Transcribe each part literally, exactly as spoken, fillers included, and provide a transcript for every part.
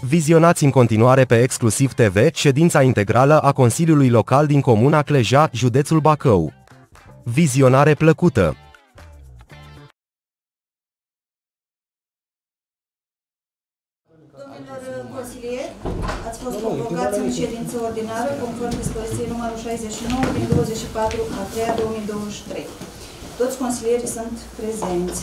Vizionați în continuare pe Exclusiv T V ședința integrală a Consiliului Local din Comuna Cleja, județul Bacău. Vizionare plăcută! Domnilor consilieri, ați fost convocați în ședință ordinară conform dispoziției numărul șaizeci și nouă din douăzeci și patru a treia două mii douăzeci și trei. Toți consilierii sunt prezenți.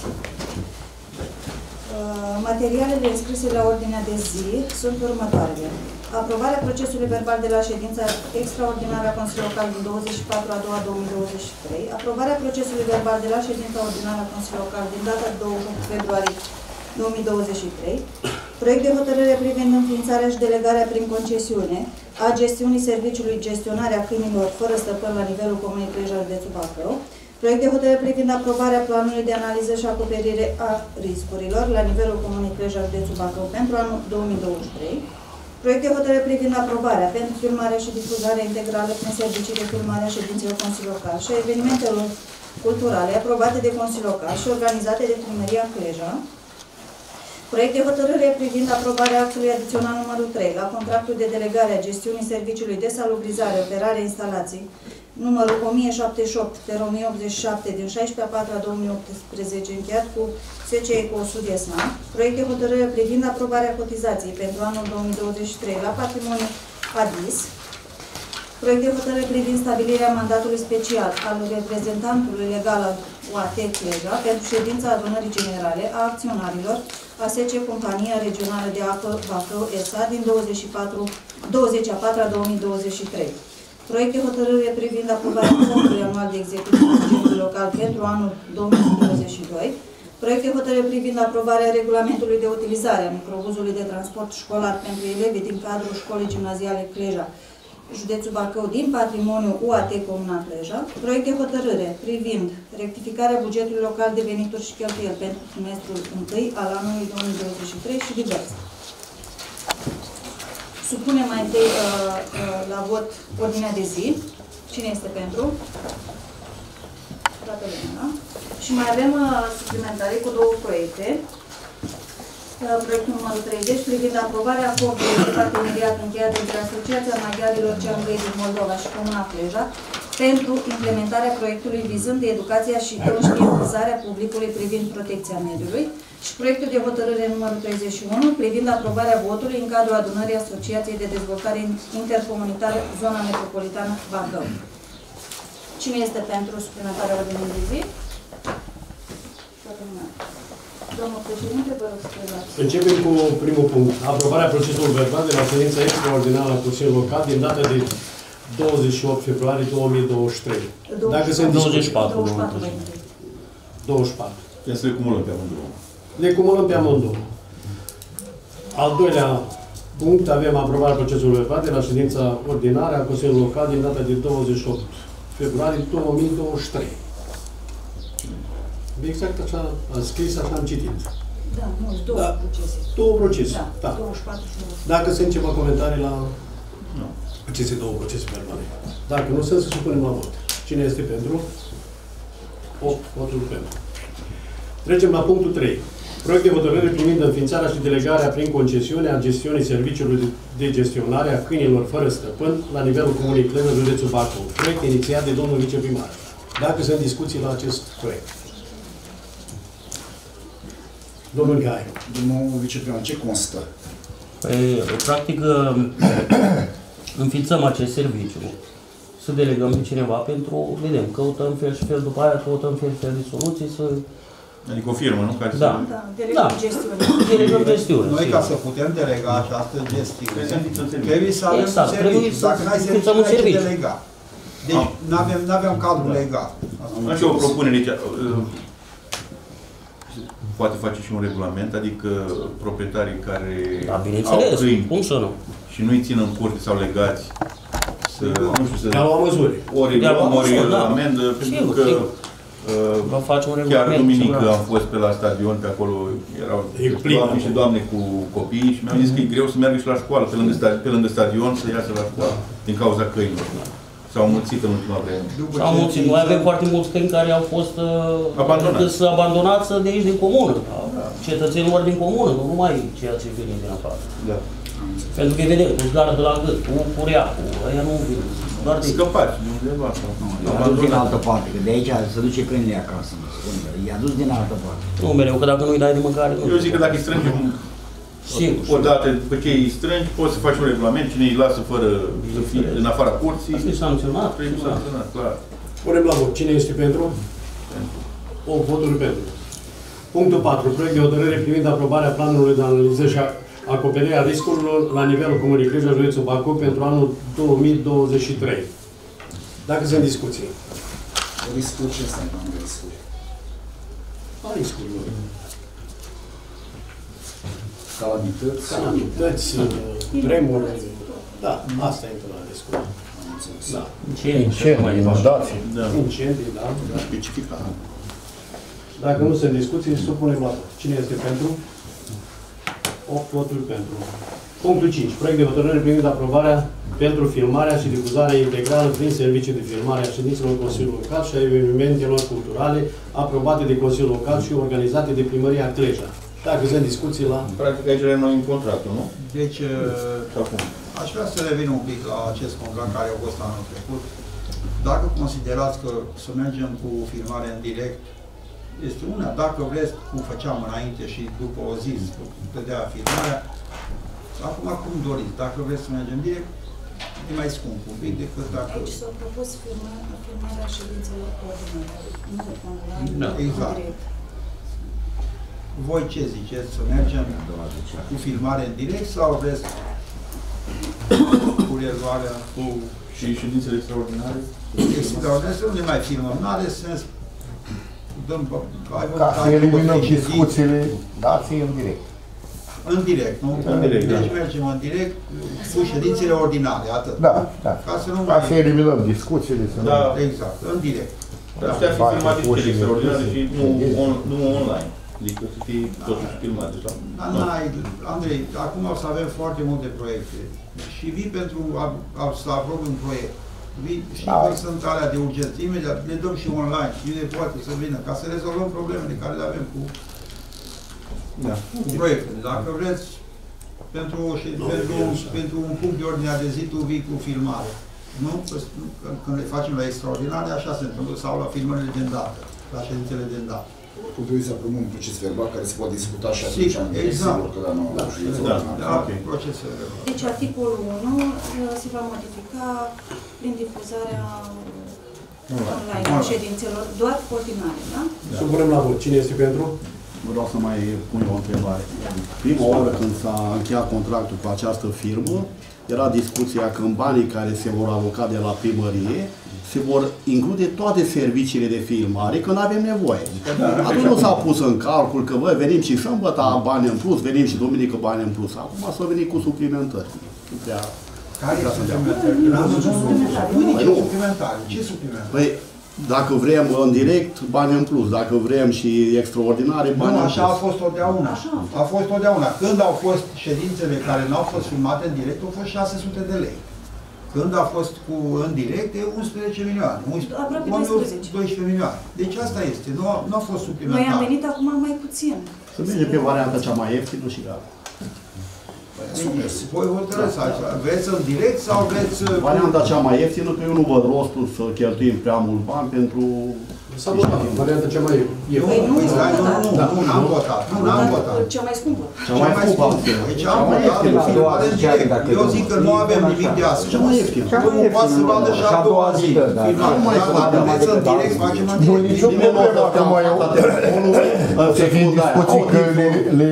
Materialele înscrise la ordinea de zi sunt următoarele. Aprobarea procesului verbal de la ședința extraordinară a Consiliului Local din douăzeci și patru a doua două mii douăzeci și trei, aprobarea procesului verbal de la ședința ordinară a Consiliului Local din data douăzeci și opt februarie două mii douăzeci și trei, proiect de hotărâre privind înființarea și delegarea prin concesiune a gestiunii serviciului gestionarea câinilor fără stăpân la nivelul Comunei Cleja, județul Bacău, proiect de hotărâre privind aprobarea planului de analiză și acoperire a riscurilor la nivelul Comunei Cleja, județul Bacău pentru anul două mii douăzeci și trei, proiect de hotărâre privind aprobarea pentru filmare și difuzare integrală prin servicii de filmare a ședințelor Consiliului Local și a evenimentelor culturale aprobate de Consiliul Local și organizate de Primăria Cleja, proiect de hotărâre privind aprobarea actului adițional numărul trei la contractul de delegare a gestiunii serviciului de salubrizare, operare, instalații, numărul o mie șaptezeci și opt pe o mie optzeci și șapte din șaisprezece a patra două mii optsprezece, încheiat cu S C E cu Sud Esna, proiect de hotărâre privind aprobarea cotizației pentru anul două mii douăzeci și trei la patrimoniu ADIS, proiect de hotărâre privind stabilirea mandatului special al reprezentantului legal al U A T Cleja pentru ședința adunării generale a acționarilor A S C Compania Regională de Apă Bacău S A din douăzeci a patra două mii douăzeci și trei. Proiect de hotărâre privind aprobarea fondului anual de execuție bugetului local pentru anul două mii douăzeci și doi. Proiect de hotărâre privind aprobarea regulamentului de utilizare a microbuzului de transport școlar pentru elevii din cadrul școlii gimnaziale Cleja, județul Bacău, din patrimoniul U A T Comuna Cleja. Proiect de hotărâre privind rectificarea bugetului local de venituri și cheltuieli pentru trimestrul întâi al anului două mii douăzeci și trei și diverse. Supunem mai întâi uh, uh, la vot ordinea de zi. Cine este pentru? Toată lumea, da? Și mai avem uh, suplimentare cu două proiecte. Uh, proiectul numărul treizeci privind aprobarea acordului de parteneriat încheiat între Asociația Maghiarilor Ceangăi din Moldova și Comuna Cleja pentru implementarea proiectului vizând de educația și conștientizarea publicului privind protecția mediului și proiectul de hotărâre numărul treizeci și unu privind aprobarea votului în cadrul adunării Asociației de Dezvoltare Intercomunitară Zona Metropolitană Bacău. Cine este pentru suplimentarea ordinii de zi? Domnul președinte, vă rog să prezați. Începem cu primul punct. Aprobarea procesului verbal de la ședința extraordinară a Consiliului Local din data de douăzeci și opt februarie două mii douăzeci și trei. Dacă sunt douăzeci și patru. douăzeci și patru. Trebuie să le cumulăm pe amândouă. Le cumulăm pe amândouă. Al doilea punct, avem aprobarea procesului verbal de la ședința ordinară a Consiliului Local din data de douăzeci și opt februarie două mii douăzeci și trei. Exact așa am scris, așa am citit. Da, nu, două da. procese. Două procese, da. da. douăzeci și patru și douăzeci și patru. Dacă sunt ceva comentarii la nu. aceste două procese verbale. Dacă nu sunt, să supunem la vot. Cine este pentru? opt voturi pentru. Trecem la punctul trei. Proiect de hotărâre privind înființarea și delegarea prin concesiune a gestiunii serviciului de gestionare a câinilor fără stăpân la nivelul Comunei Cleja, județul Bacău. Proiect inițiat de domnul viceprimar. Dacă sunt discuții la acest proiect. Domnul Gai. Domnul viceprimar, ce constă? Păi, practic, înființăm acest serviciu, să delegăm pe cineva pentru, vedem, căutăm fel și fel, după aia căutăm fel și fel de soluții, să... Adică o firmă, nu? Care da. să... Da, delegăm da. gestiune. Delegăm gestiune. Noi, ca să putem delega această gestiune, trebuie să avem exact. un serviciu. Dacă n-ai serviciu, un n-ai serviciu. ce delega. Deci, nu aveam cadru legal. Am și o propunere aici. Poate face și un regulament, adică proprietarii care da, bineînțeles, au câini cum să nu? și nu-i țin în curte sau legați să, nu știu, să... De-a lua măsuri. Ori luăm, ori da. amendă, pentru că uh, face un chiar duminică am fost pe la stadion, pe acolo erau doamne și doamne cu copii și mi-au zis că e greu să meargă și la școală, pe lângă, pe lângă stadion, să iasă la școală, din cauza câinilor. S-au mulțit în ultima vreme. S-au mulțit. Noi avem foarte mulți câini care au fost abandonați, abandonați de aici din comună. Da. Cetățenilor din comună, nu numai ceea ce vine din afară. Da. Pentru că vedem, cu zgară de la gât, cu curea, cu aia nu vin. Doar de Scăpați de undeva sau... I-a dus din altă parte, că de aici se duce câinele acasă, mă spune. I-a dus din altă parte. Nu mereu, că dacă nu-i dai de mâncare, nu. Eu zic că dacă îi strângem odată, după ce îi strângi, poți să faci un regulament, cine îi lasă fără să fie în afara curții. Asta e sancționat. Trebuie sancționat, clar. Punem la vot. Cine este pentru? O voturi pentru. Punctul patru. Proiect de hotărâre privind aprobarea planului de analiză și acoperire a riscurilor la nivelul Comunei Crâșa, județul Bacău pentru anul două mii douăzeci și trei. Dacă sunt discuții. Riscuri, ce înseamnă riscuri? A riscurilor. Calamități. Calamități, tremuri. Da, asta intră la riscuri. Da. Incendii, inundații. Incendii, da. Specificat. Dacă nu sunt discuții, supunem la vot. Cine este pentru? opt voturi pentru. Punctul cinci. Proiect de hotărâre privind aprobarea pentru filmarea și difuzarea integrală prin serviciu de filmare a ședințelor Consiliului Local și a evenimentelor culturale aprobate de Consiliul Local și organizate de Primăria Cleja. Dacă sunt discuții la... Practic aici le noi în contractul, nu? Deci, aș vrea să revin un pic la acest contract care a fost anul trecut. Dacă considerați că să mergem cu filmare în direct, este una. Dacă vreți, cum făceam înainte și după o zi, dădea filmarea, acum cum doriți. Dacă vreți să mergem direct, e mai scump un pic decât dacă... Aici s-a propus filmarea, filmarea ședințelor ordinare, nu online, da. Exact. direct. Voi ce ziceți? Să mergem cu filmare în direct sau vreți cu reluarea? Cu și ședințele extraordinare? Extraordinare să nu ne mai filmăm. Nu are sens. Dăm, ai Ca să eliminăm discuțiile, dați în direct. În direct, nu? În direct, deci da. mergem în direct cu ședințele ordinare, atât. Da, da. Ca să nu Ca mai... să eliminăm discuțiile. Să Da. nu... Exact, în direct. Dar astea ar fi filmate și cele extraordinare și nu, on, nu online. Adică să fie totuși filmate. Dar n-ai, Andrei, acum o să avem foarte multe proiecte. Și vii pentru a, a, să aprob un proiect. Vii și Da. voi sunt alea de urgență. Imediat le dăm și online. Cine poate să vină, ca să rezolvăm problemele care le avem cu, Da. cu proiectele. Dacă vreți, pentru, și, pentru, pentru un punct de ordine de zi, tu vii cu filmare. Nu? Când le facem la extraordinare, așa se întâmplă, sau la filmările de îndată, la ședințele de îndată. Trebuie să aprobăm un proces verbal care se poate discuta și atunci. Sigur, exact. Sigur că da, nu, Da, da, da, okay. Procesul verbal. Deci articolul unu se va modifica prin difuzarea online a ședințelor, doar ordinare, da? Da. Supunem la vot. Cine este pentru? Vreau să mai pun o întrebare. Prima oară când s-a încheiat contractul cu această firmă, era discuția că în banii care se vor aloca de la primărie se vor include toate serviciile de filmare când avem nevoie. Atunci nu s-a pus în calcul că bă, venim și sâmbătă bani în plus, venim și duminică bani în plus. Acum s-a venit cu suplimentări. Nu prea... Care e suplimentare? Nu e nicio suplimentare. Ce suplimentare? Păi, dacă vrem în direct, bani în plus. Dacă vrem și extraordinare, bani nu, în plus. așa a fost totdeauna. A fost totdeauna. Când au fost ședințele care nu au fost filmate în direct, au fost șase sute de lei. Când a fost cu în direct, e unsprezece milioane. Aproape doisprezece. doisprezece milioane. Deci asta este. Nu a, nu a fost suplimentar. Noi am venit acum mai puțin. Să merge pe varianta cea mai ieftină și gata. Deci, voi hotărâți așa. Vreți în direct sau vreți... Varianta cea mai ieftină, că eu nu văd rostul să cheltuim prea mult bani pentru... S-a votat. Varianta cea mai ieftină. Păi nu, nu, nu, n-am votat. Nu, n-am votat. Cea mai scumpă. Cea mai scumpă. Deci am votat în filmare în direct. Eu zic că nu avem nimic de asta. Cea mai ieftină. Omul poate să vadă și a doua zi. Filmare. Dacă vreți în direct, facem în direct. Nu, nicio problemă acum eu... Să fie discuții că le...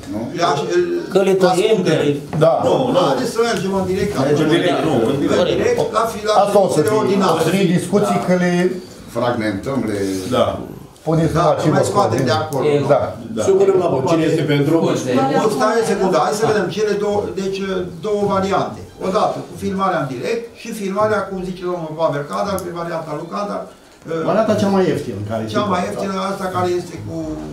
Că le tăiem, că le... Da. Nu, nu. Haideți să mergem în direct. Mergem direct, nu. În direct, la Asta o să fie. O să fie discuții că le... fragmentăm, le... Da. Puneți da, la mai scoatem de acolo. Da. Supunem la vot. Cine este pentru? Stai o secundă, hai să vedem cele două, deci două variante. Odată cu filmarea în direct și filmarea, cum zice domnul Pavel Cadar, pe varianta lui Cadar. Varianta cea mai ieftină. Cea mai ieftină, asta care este cu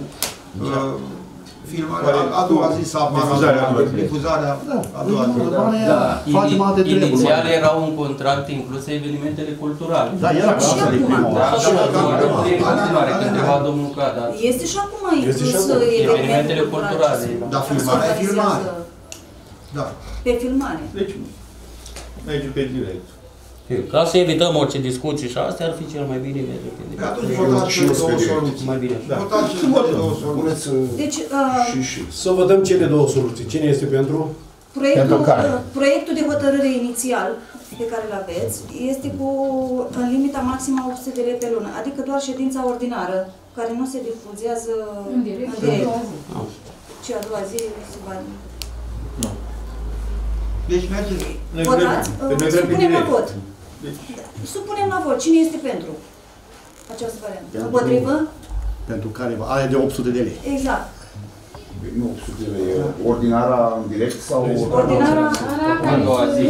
filmarea a doua zi sau difuzarea a doua zi. Inițial erau un contract incluse evenimentele culturale. Da, era ca asta de prima oară. Când întreba domnul Cadar. Este și acum inclus evenimentele culturale. Dar filmarea e filmare. Da. Pe filmare. Deci, merge pe direct. Ca să evităm orice discuții și astea, ar fi cel mai bine merge pe direct. Atunci votați cele două soluții. Mai bine. Da. Votați cele două soluții. Deci, uh, și, și. Să votăm cele două soluții. Cine este pentru? Proiectul, proiectul de hotărâre inițial pe care îl aveți este cu în limita maximă a opt sute de lei pe lună, adică doar ședința ordinară, care nu se difuzează în direct. În direct. Și a doua zi se va... Nu. Deci mergeți. Votați? Supunem la vot. Supunem la vot. Cine este pentru această variantă? Împotrivă? Pentru care aia de opt sute de lei. Exact. Nu opt sute de lei, ordinara în direct sau... Ordinara a doua zi.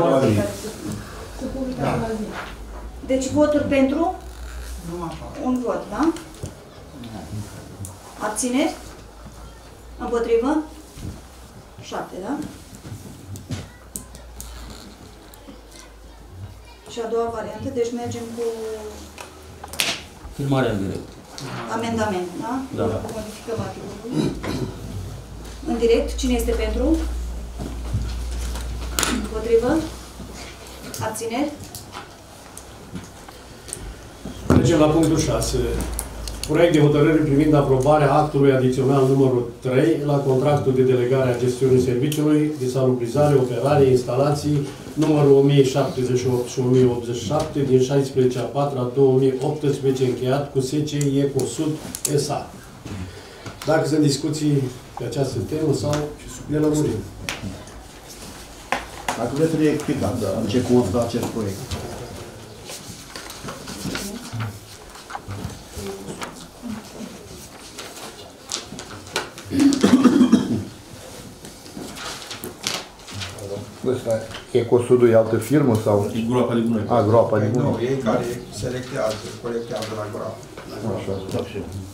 Deci voturi pentru? Un vot, da? Abțineri? Împotrivă? Șapte, da? Și a doua variantă, deci mergem cu... Filmarea în direct. Amendament, da? Da. Modificăm articolul. În direct, cine este pentru? Împotrivă? Abțineri? Trecem la punctul șase. Proiect de hotărâre privind aprobarea actului adițional numărul trei la contractul de delegare a gestiunii serviciului de salubrizare, operare, instalații numărul o mie șaptezeci și opt și o mie optzeci și șapte din șaisprezece a patra două mii optsprezece încheiat cu S C I Ecosud S A. Dacă sunt discuții pe această temă sau ne lămurim. Dacă vreți să ne explicați în ce constă acest proiect. Ăsta, Ecosudul e altă firmă sau? E groapa de gunoi. A, groapa de gunoi. Nu, ei care selectează, colectează la groapă. Așa, da.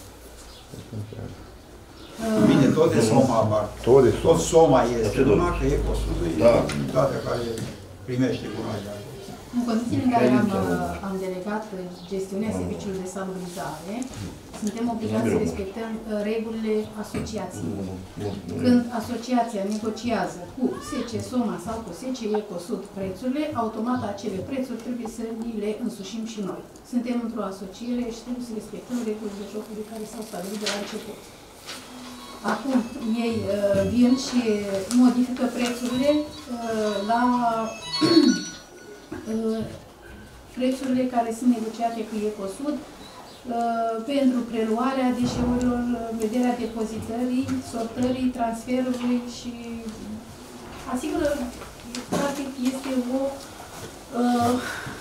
Bine, tot de Soma apar. Tot de Soma. Tot Soma este, numai că Ecosudul e unitatea care primește gunoi de acolo. În condițiile în care am, am delegat gestiunea serviciului de salubrizare, suntem obligați să respectăm regulile asociației. Când asociația negociază cu S C Soma sau cu S C Ecosud prețurile, automat acele prețuri trebuie să le însușim și noi. Suntem într-o asociere și trebuie să respectăm regulile jocului care s-au stabilit de la început. Acum, ei uh, vin și modifică prețurile uh, la uh, prețurile care sunt negociate cu Ecosud uh, pentru preluarea deșeurilor, vederea depozitării, sortării, transferului și asigură, practic, este o uh,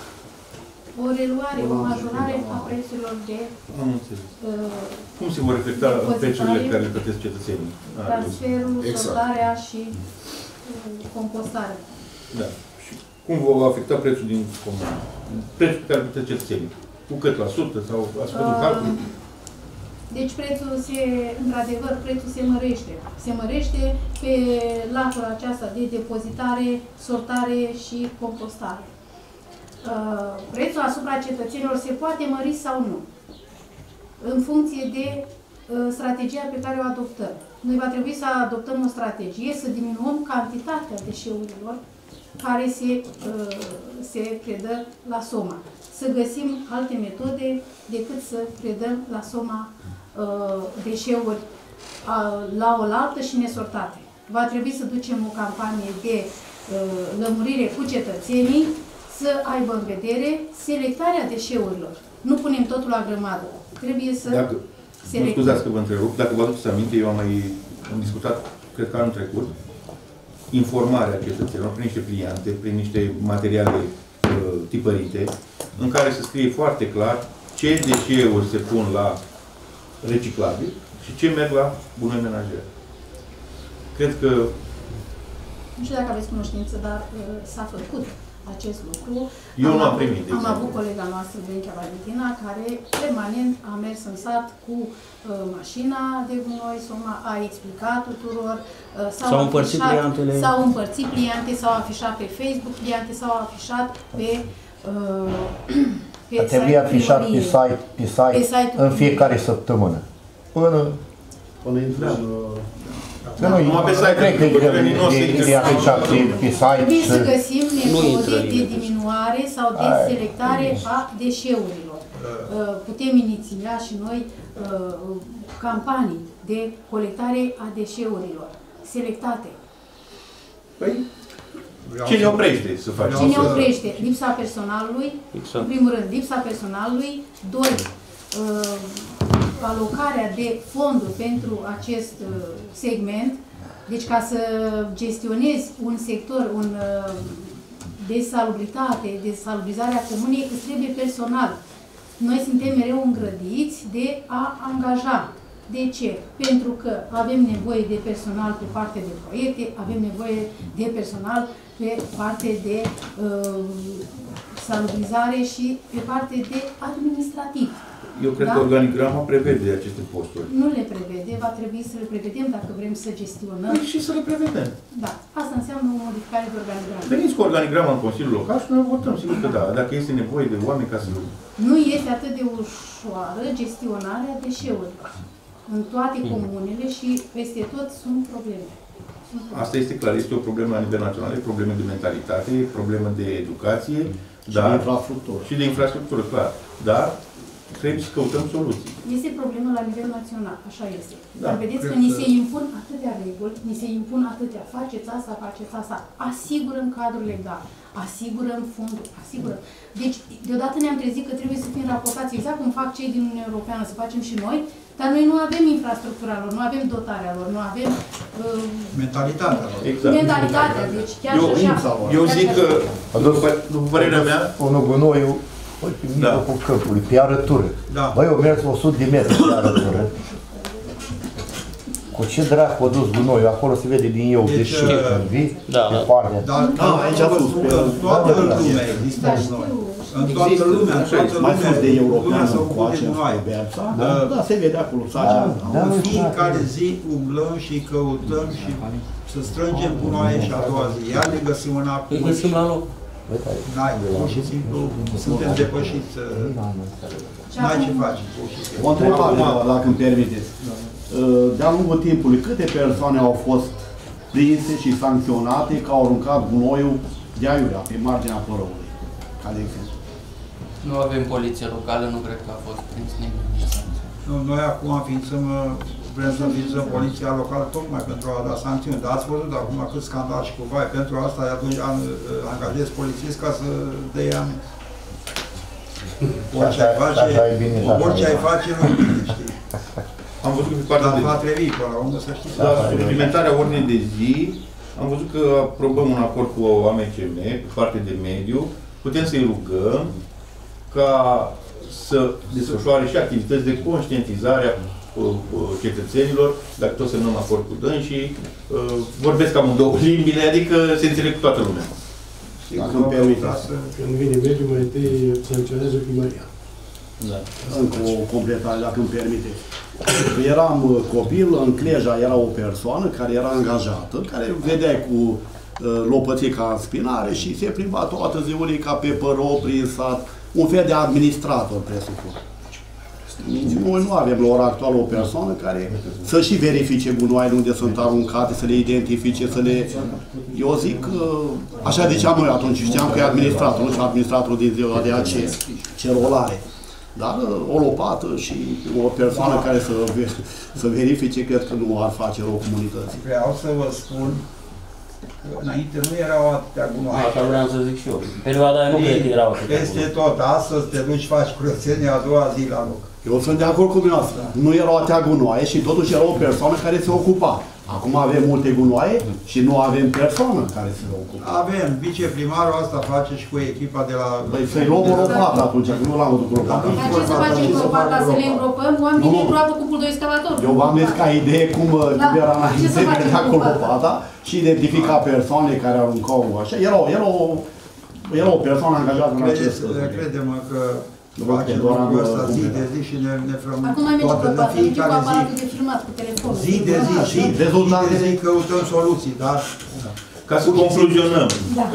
o reluare, o majorare a prețurilor de uh, cum se vor reflecta prețurile care le plătesc cetățenii? Transferul, exact. Sortarea și uh, compostarea. Da. Și cum va afecta prețul din comun? Prețul pe care le plătesc cetățenii? Cu cât la sută sau ați făcut un calcul? Deci prețul se, într-adevăr, prețul se mărește. Se mărește pe latura aceasta de depozitare, sortare și compostare. Uh, prețul asupra cetățenilor se poate mări sau nu, în funcție de uh, strategia pe care o adoptăm. Noi va trebui să adoptăm o strategie, să diminuăm cantitatea deșeurilor care se, uh, se predă la Soma. Să găsim alte metode decât să predăm la Soma uh, deșeuri uh, la oaltă și nesortate. Va trebui să ducem o campanie de uh, lămurire cu cetățenii, să aibă în vedere selectarea deșeurilor. Nu punem totul la grămadă. Trebuie să dacă, selectăm. Nu scuzați că vă întrerup, dacă vă aduceți aminte, eu am mai am discutat, cred că anul trecut, informarea cetățenilor prin niște pliante, prin niște materiale uh, tipărite, în care se scrie foarte clar ce deșeuri se pun la reciclabil și ce merg la gunoi menajer. Cred că... Nu știu dacă aveți cunoștință, dar uh, s-a făcut acest lucru. Eu am nu am avut, primit. Am avut colega noastră, Benchea Valentina, care permanent a mers în sat cu uh, mașina de gunoi, Soma a explicat tuturor, uh, s-au împărțit pliantele. S-au împărțit pliante, s-au afișat pe Facebook pliante, s-au afișat pe uh, pe trebuie afișat pe site, pe site, pe site în fiecare săptămână. Până Până intrăm. Nu apesai, cred că e afectat pe site. Trebuie să găsim metode de diminuare sau de selectare a deșeurilor. Putem iniția și noi campanii de colectare a deșeurilor selectate. Păi, ce ne oprește să facem? Ce ne oprește? Lipsa personalului, exact. În primul rând, lipsa personalului, doi, uh, alocarea de fonduri pentru acest uh, segment. Deci ca să gestionezi un sector, un uh, de salubritate, de salubrizarea comunei, îți trebuie personal. Noi suntem mereu îngrădiți de a angaja. De ce? Pentru că avem nevoie de personal pe parte de proiecte, avem nevoie de personal pe parte de uh, salubrizare și pe parte de administrativ. Eu cred da? că organigrama prevede aceste posturi. Nu le prevede, va trebui să le prevedem dacă vrem să gestionăm. Păi și să le prevedem. Da, asta înseamnă o modificare de organigramă. Veniți cu organigrama în Consiliul Local și noi votăm, sigur că da, dacă este nevoie de oameni ca să... Nu este atât de ușoară gestionarea deșeurilor. În toate comunele și peste tot sunt probleme. sunt probleme. Asta este clar, este o problemă la nivel național, e problemă de mentalitate, problemă de educație, și dar, de infrastructură. Și de infrastructură, clar. Dar trebuie să căutăm soluții. Este problemă la nivel național, așa este. Da, dar vedeți că ni se impun atâtea reguli, ni se impun atâtea, faceți asta, faceți asta, asigurăm cadrul legal, asigurăm fonduri, asigurăm. Deci, deodată ne-am trezit că trebuie să fim raportați exact cum fac cei din Uniunea Europeană, să facem și noi, dar noi nu avem infrastructura lor, nu avem dotarea lor, nu avem... Uh, mentalitatea lor. Exact. Mentalitatea, deci chiar eu, și așa. Eu zic că, după, după părerea mea... Unul gunoiul, băi, pe mijlocul da. câmpului, pe arătură. Da. Băi, eu mers o sută de metri pe arătură. Cu ce dracu a dus gunoiul? Acolo se vede din eu, deci, de șec, în vii, da, pe partea. Da, da, aici a fost. Toată lumea există noi. În toată lumea, în toată lumea, mai fost de european să cu acest Berța, da, da, se vede acolo sacea. În fiecare zi umblăm și căutăm și să strângem gunoaie și a doua zi. Iar ne găsim înapoi. Îi găsim la loc. N-ai, pur și simplu, suntem depășiți. N-ai ce faci. O întrebare, dacă îmi permiteți. De-a lungul timpului, câte persoane au fost prinse și sancționate că au aruncat gunoiul de aiurea pe marginea părăului? Ca de exemplu. Nu avem poliție locală, nu cred că a fost prins nimeni. Nu, noi acum ființăm, vrem să înființăm poliția locală tocmai pentru a da sancțiuni. Dar ați văzut acum cât scandal și cu vai. Pentru asta atunci angajezi polițist ca să dea ani. Orice ai face, orice ai face, nu bine, știi. Am văzut că pe partea de... va trebui pe la unde să știți. La suplimentarea ordinii de zi, am văzut că aprobăm un acord cu A M C M, cu partea de mediu. Putem să-i rugăm ca să desfășoare și activități de conștientizare a cetățenilor, dacă tot semnăm acord cu dânsii, vorbesc cam în două limbile, adică se înțeleg cu toată lumea. Dacă îmi permiteți. Când vine mediu, mai întâi sancționează primăria. Da. Încă o completare, dacă îmi permiteți. Eram copil, în Cleja era o persoană care era angajată, care vedeai cu lopățica în spinare și se plimba toată ziulica pe părou, prin sat, un fel de administrator, presupun. Noi nu avem la ora actuală o persoană care să și verifice gunoaiele unde sunt aruncate, să le identifice, să le... Eu zic, așa ziceam noi atunci, știam că e administrator, nu și administratorul din ziua de aceea, ce rol are. Dar o lopată și o persoană care să, să verifice, cred că nu ar face rău comunității. Vreau să vă spun că înainte nu erau atâtea gunoaie. Asta vreau să zic și eu. Perioada aia nu cred că erau atâtea. Este tot. Astăzi te duci, faci curățenie a doua zi la loc. Eu sunt de acord cu dumneavoastră. Nu erau atâtea gunoaie și totuși era o persoană care se ocupa. Acum avem multe gunoaie și nu avem persoană care se ocupă. Avem. Viceprimarul asta face și cu echipa de la... Păi să-i luăm o lopată atunci, că nu l-am văzut cu lopata. Dar ce să facem cu lopata? Să le îngropăm? Oamenii îngropă cu buldoexcavatorul. Eu v-am zis ca idee cum era înainte, venea cu lopata și identifica persoanele care aruncau așa. Era, era, o, era o persoană angajată în acest... Crede-mă că facem lucrul ăsta zi de zi și ne, ne frăm toată în fiecare zi. Zi de zi, zi, zi de zi căutăm soluții, dar... Ca să concluzionăm,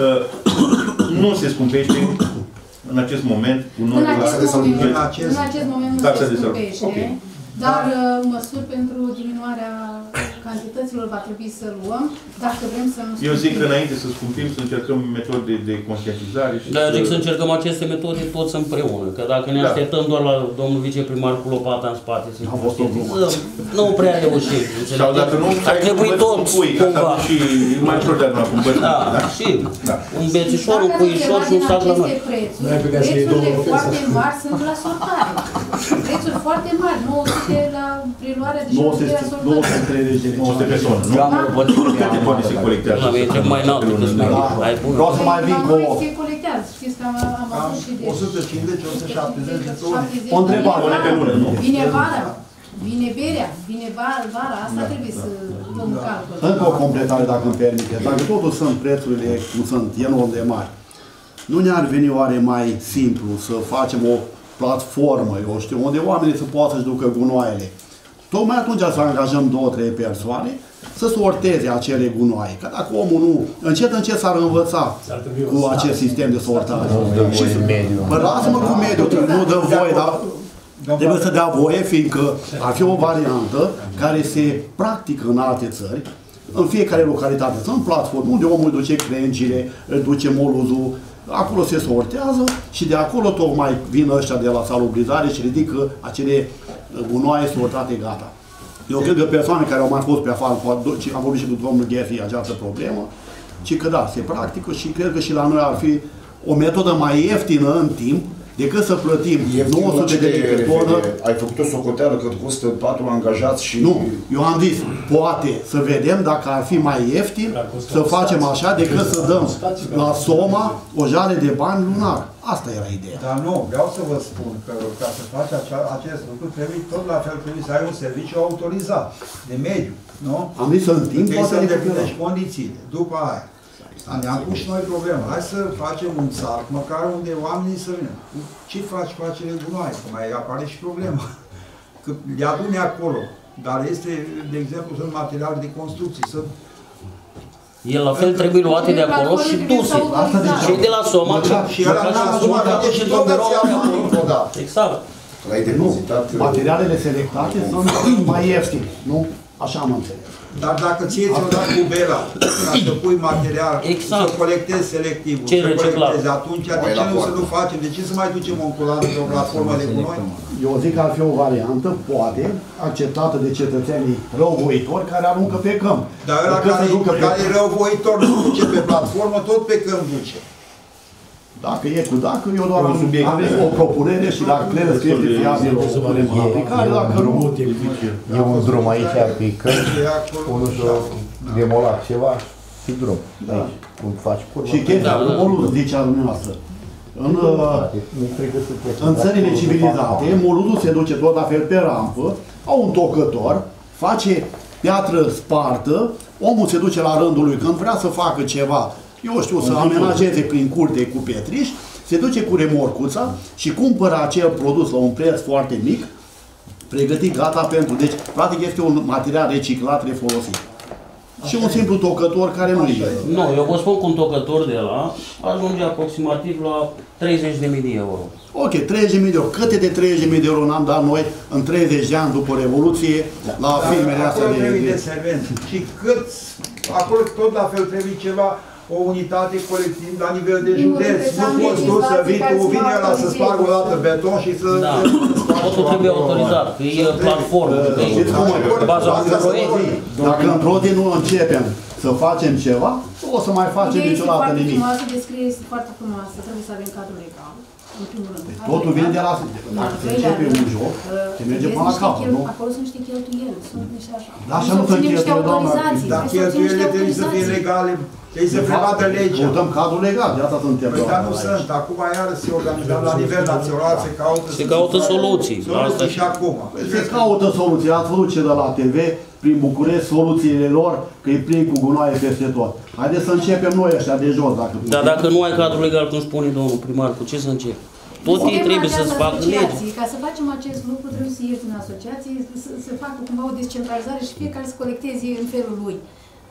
nu se scumpește în acest moment cu noi în acest moment, în acest moment nu se scumpește, dar măsuri pentru diminuarea cantităților va trebui să luăm, dacă vrem să nu... Eu zic că înainte să scumpim, să încercăm metode de conștientizare și... Da, eu zic să încercăm aceste metode toți împreună, că dacă ne așteptăm doar la domnul viceprimar cu lopata în spate să-i conștientizăm, nu prea reușim. Sau dacă nu, ar trebui toți, cumva. Și mai ușor de acum cu bătrâni. Da, și un bețișor, un puișor și un sac la noi. Prețurile foarte mari sunt la sortare. Prețuri foarte mari, nouă sute la preluarea de nouă sute treizeci de nouă sute persoane, nu? Câte bani se colectează? E cel mai înalt decât noi. Vreau să mai vin cu o... se colectează, știți că am avut și de... o sută cincizeci - o sută șaptezeci de tone. O întrebare. Vine vara, vine berea, vine vara, asta trebuie să luăm calcul. Încă o completare, dacă îmi permite. Dacă totul sunt prețurile cum sunt enorm de mari, nu ne-ar veni oare mai simplu să facem o platformă, eu știu, unde oamenii să poată să-și ducă gunoaiele? Tocmai atunci să angajăm două, trei persoane să sorteze acele gunoaie. Că dacă omul nu, încet, încet s-ar învăța cu acest sistem de sortare. Păi lasă-mă cu mediul, nu dă voie, dar trebuie să dea voie, fiindcă ar fi o variantă care se practică în alte țări, în fiecare localitate. Sunt platforme unde omul duce crengile, duce moluzul, acolo se sortează și de acolo tocmai vin ăștia de la salubrizare și ridică acele gunoaie sortate gata. Eu cred că persoane care au mai fost pe afară, am vorbit și cu domnul Ghefi această problemă, ci că da, se practică și cred că și la noi ar fi o metodă mai ieftină în timp decât să plătim nouă sute de lei pe tonă. Ai făcut o socoteală cât costă patru angajați și... Nu, eu am zis, poate să vedem dacă ar fi mai ieftin să facem așa decât să dăm la Soma o jale de bani lunar. Asta era ideea. Dar nu, vreau să vă spun că ca să faci acea, acest lucru trebuie tot la fel, trebuie să ai un serviciu autorizat de mediu, nu? Am zis în timp, trebuie să îndeplinești condițiile. După aia, ne-am pus și noi problema. Hai să facem un țarc, măcar unde oamenii să vină. Ce faci cu acele gunoaie? Că mai apare și problema. Că le adune acolo. Dar este, de exemplu, sunt materiale de construcții. Să... El la fel trebuie luate de acolo și duse. Și de la Soma. Și ăla de la Soma, și tot de Exact. Materialele selectate sunt mai ieftine, nu? Așa am înțeles. Dar dacă ție ți-o dat cu bela, ca să pui material, exact. să colectezi selectivul, ce să colectezi, atunci de ce nu să nu facem? De ce să mai ducem un cular pe o platformă de gunoi? Eu zic că ar fi o variantă, poate, acceptată de cetățenii răuvoitori care aruncă pe câmp. Dar ăla care, care e răuvoitor nu duce pe platformă, tot pe câmp duce. Dacă e cu dacă, eu doar am o propunere și dacă crede că este fiabil o punem în aplicare, dacă nu... E un drum aici, pe cări, unul și-o demolat ceva și drum. Aici, cum faci curva. Și chestia cu moluzul, zicea dumneavoastră. În, în țările civilizate, moluzul se duce tot la fel pe rampă, au un tocător, face piatră spartă, omul se duce la rândul lui când vrea să facă ceva, eu știu, să amenajeze prin curte cu pietriș, se duce cu remorcuța și cumpără acel produs la un preț foarte mic, pregătit gata pentru. Deci, practic, este un material reciclat, refolosit. Și un simplu tocător care nu e. Nu, eu vă spun că un tocător de la ajunge aproximativ la treizeci de mii de euro. Ok, treizeci de mii de euro. Câte de treizeci de mii de euro n-am dat noi în treizeci de ani după Revoluție la firmele astea de... Acolo trebuie de servenți. Și cât, acolo tot la fel trebuie ceva, o unitate colectivă la nivel de județ. Nu poți tu să vii, tu vine ăla să spargă o dată beton și să... Da, totul trebuie autorizat, că e platformă, că e baza unui proiect. Dacă într-o zi nu începem să facem ceva, nu o să mai facem niciodată nimic. Descrierea este foarte frumoasă, trebuie să avem cadrul legal. Totul vine de la... Dacă se începe un joc, se merge până la capăt, nu? Acolo sunt niște cheltuieli, sunt niște așa. Da, așa nu sunt cheltuieli, doamna. Dar cheltuielile trebuie să fie legale. Trebuie să prevadă legea. Votăm cadrul legal, de asta suntem. Păi dar nu sunt. Acum iară se organizează la nivel național, se caută... Se caută soluții. Soluții și acum. Se caută soluții. Ați văzut ce de la T V, prin București, soluțiile lor, că îi prind cu gunoaie peste tot. Haideți să începem noi ăștia de jos, dacă putem. Dar dacă nu ai cadrul legal, cum spune domnul primar, cu ce să încep? Tot ei trebuie să-ți facă lege. Ca să facem acest lucru, trebuie să ieși din asociație, să, să facă cumva o descentralizare și fiecare să colecteze în felul lui.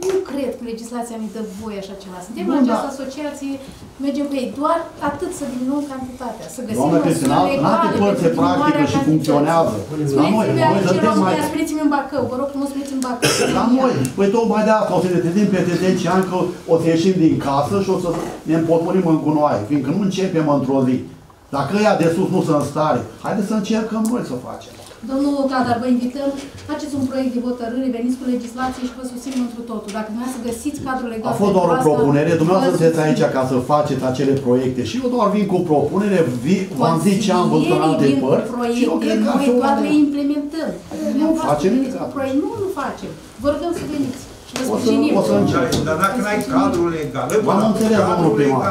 Nu cred că legislația mi dă voie așa ceva. Suntem Bun, în această da. asociație, mergem pe ei. Doar atât să diminuăm cantitatea, să găsim Doamna Cristina, măsuri în alte legale părți se pentru practică diminuarea și funcționează. La noi, Spuneți-mi noi aici, dădem mai... spuneți-mi în Bacău, vă rog frumos, spuneți în Bacău. La noi, păi tocmai de asta o să ne trezim peste zece ani că o să ieșim din casă și o să ne împotmolim în gunoaie, fiindcă nu începem într-o zi. Dacă ăia de sus nu sunt în stare, haideți să încercăm noi să facem. Domnul Cadar, vă invităm, faceți un proiect de hotărâre, veniți cu legislație și vă susținem întru totul. Dacă dumneavoastră să găsiți cadrul legal... A fost doar o propunere, dumneavoastră sunteți aici ca să faceți acele proiecte și eu doar vin cu propunere, v-am zis ce am văzut în alte părți și eu cred că ar noi fi o doar le idee. implementăm. Nu facem veniți cu nimic. proiect. Nu, nu facem. Vă rugăm să veniți. Și vă O să- sprijinim. o să încerc. Dar dacă n-ai cadrul legal, Am înțeles, domnul primar.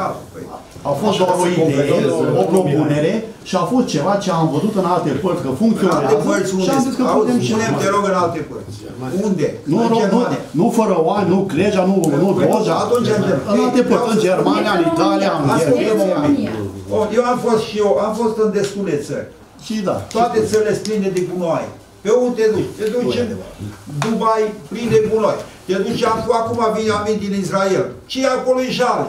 A fost doar o idee, o propunere și a fost ceva ce am văzut în alte părți, că În alte funcționează părți și am zis că unde? putem Auzi, și punem, noi. te rog, în alte părți. Unde? Nu, În nu, nu, Germania. nu fără oani, nu Cleja, nu, nu Păi, Doja, atunci, în alte părți, în Germania, în Italia, în Germania. Oh, eu am fost și eu, am fost în destule țări. Și da. Toate țările sunt pline de gunoaie. Pe unde te duci? Te duci în Dubai, plin de gunoi. Te duci acum, vin amint din Israel. Ce e acolo e jale.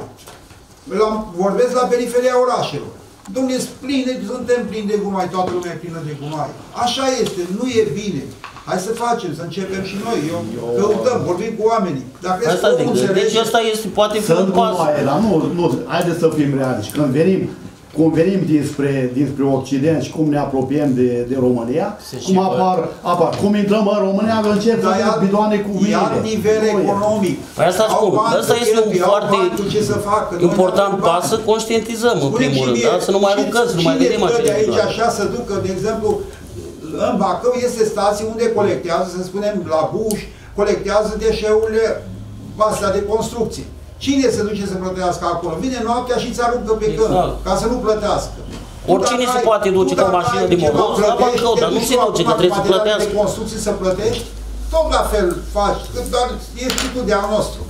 La, vorbesc la periferia orașelor. Dom'le, pline, suntem plini de gunoi, toată lumea e plină de gunoi. Așa este, nu e bine. Hai să facem, să începem și noi. Eu, căutăm, vorbim cu oamenii. Dacă Asta zic, deci asta este, poate fi un Sunt pas. gunoaie, dar nu, nu, haideți să fim realiști. Când venim, cum venim dinspre, dinspre Occident și cum ne apropiem de, de România, cum apar, apar, cum intrăm în România, încep să Dar fac bidoane cu mine. Iar nivel economic. Păi asta spun, asta este un foarte important pas să conștientizăm în primul rând, da? Să nu mai aruncăm, să nu mai vedem acele de aici lucruri. așa să ducă, de exemplu, în Bacău este stație unde colectează, să spunem, la Buș, colectează deșeurile astea de construcție. Cine se duce să plătească acolo? Vine noaptea și îți aruncă pe câmp, Exact. ca să nu plătească. Oricine se poate duce cu o mașină de moros la Bacău, dar nu se duce, că trebuie să plătească. de construcții să plătești, tot la fel faci, că doar ești și tu de al nostru.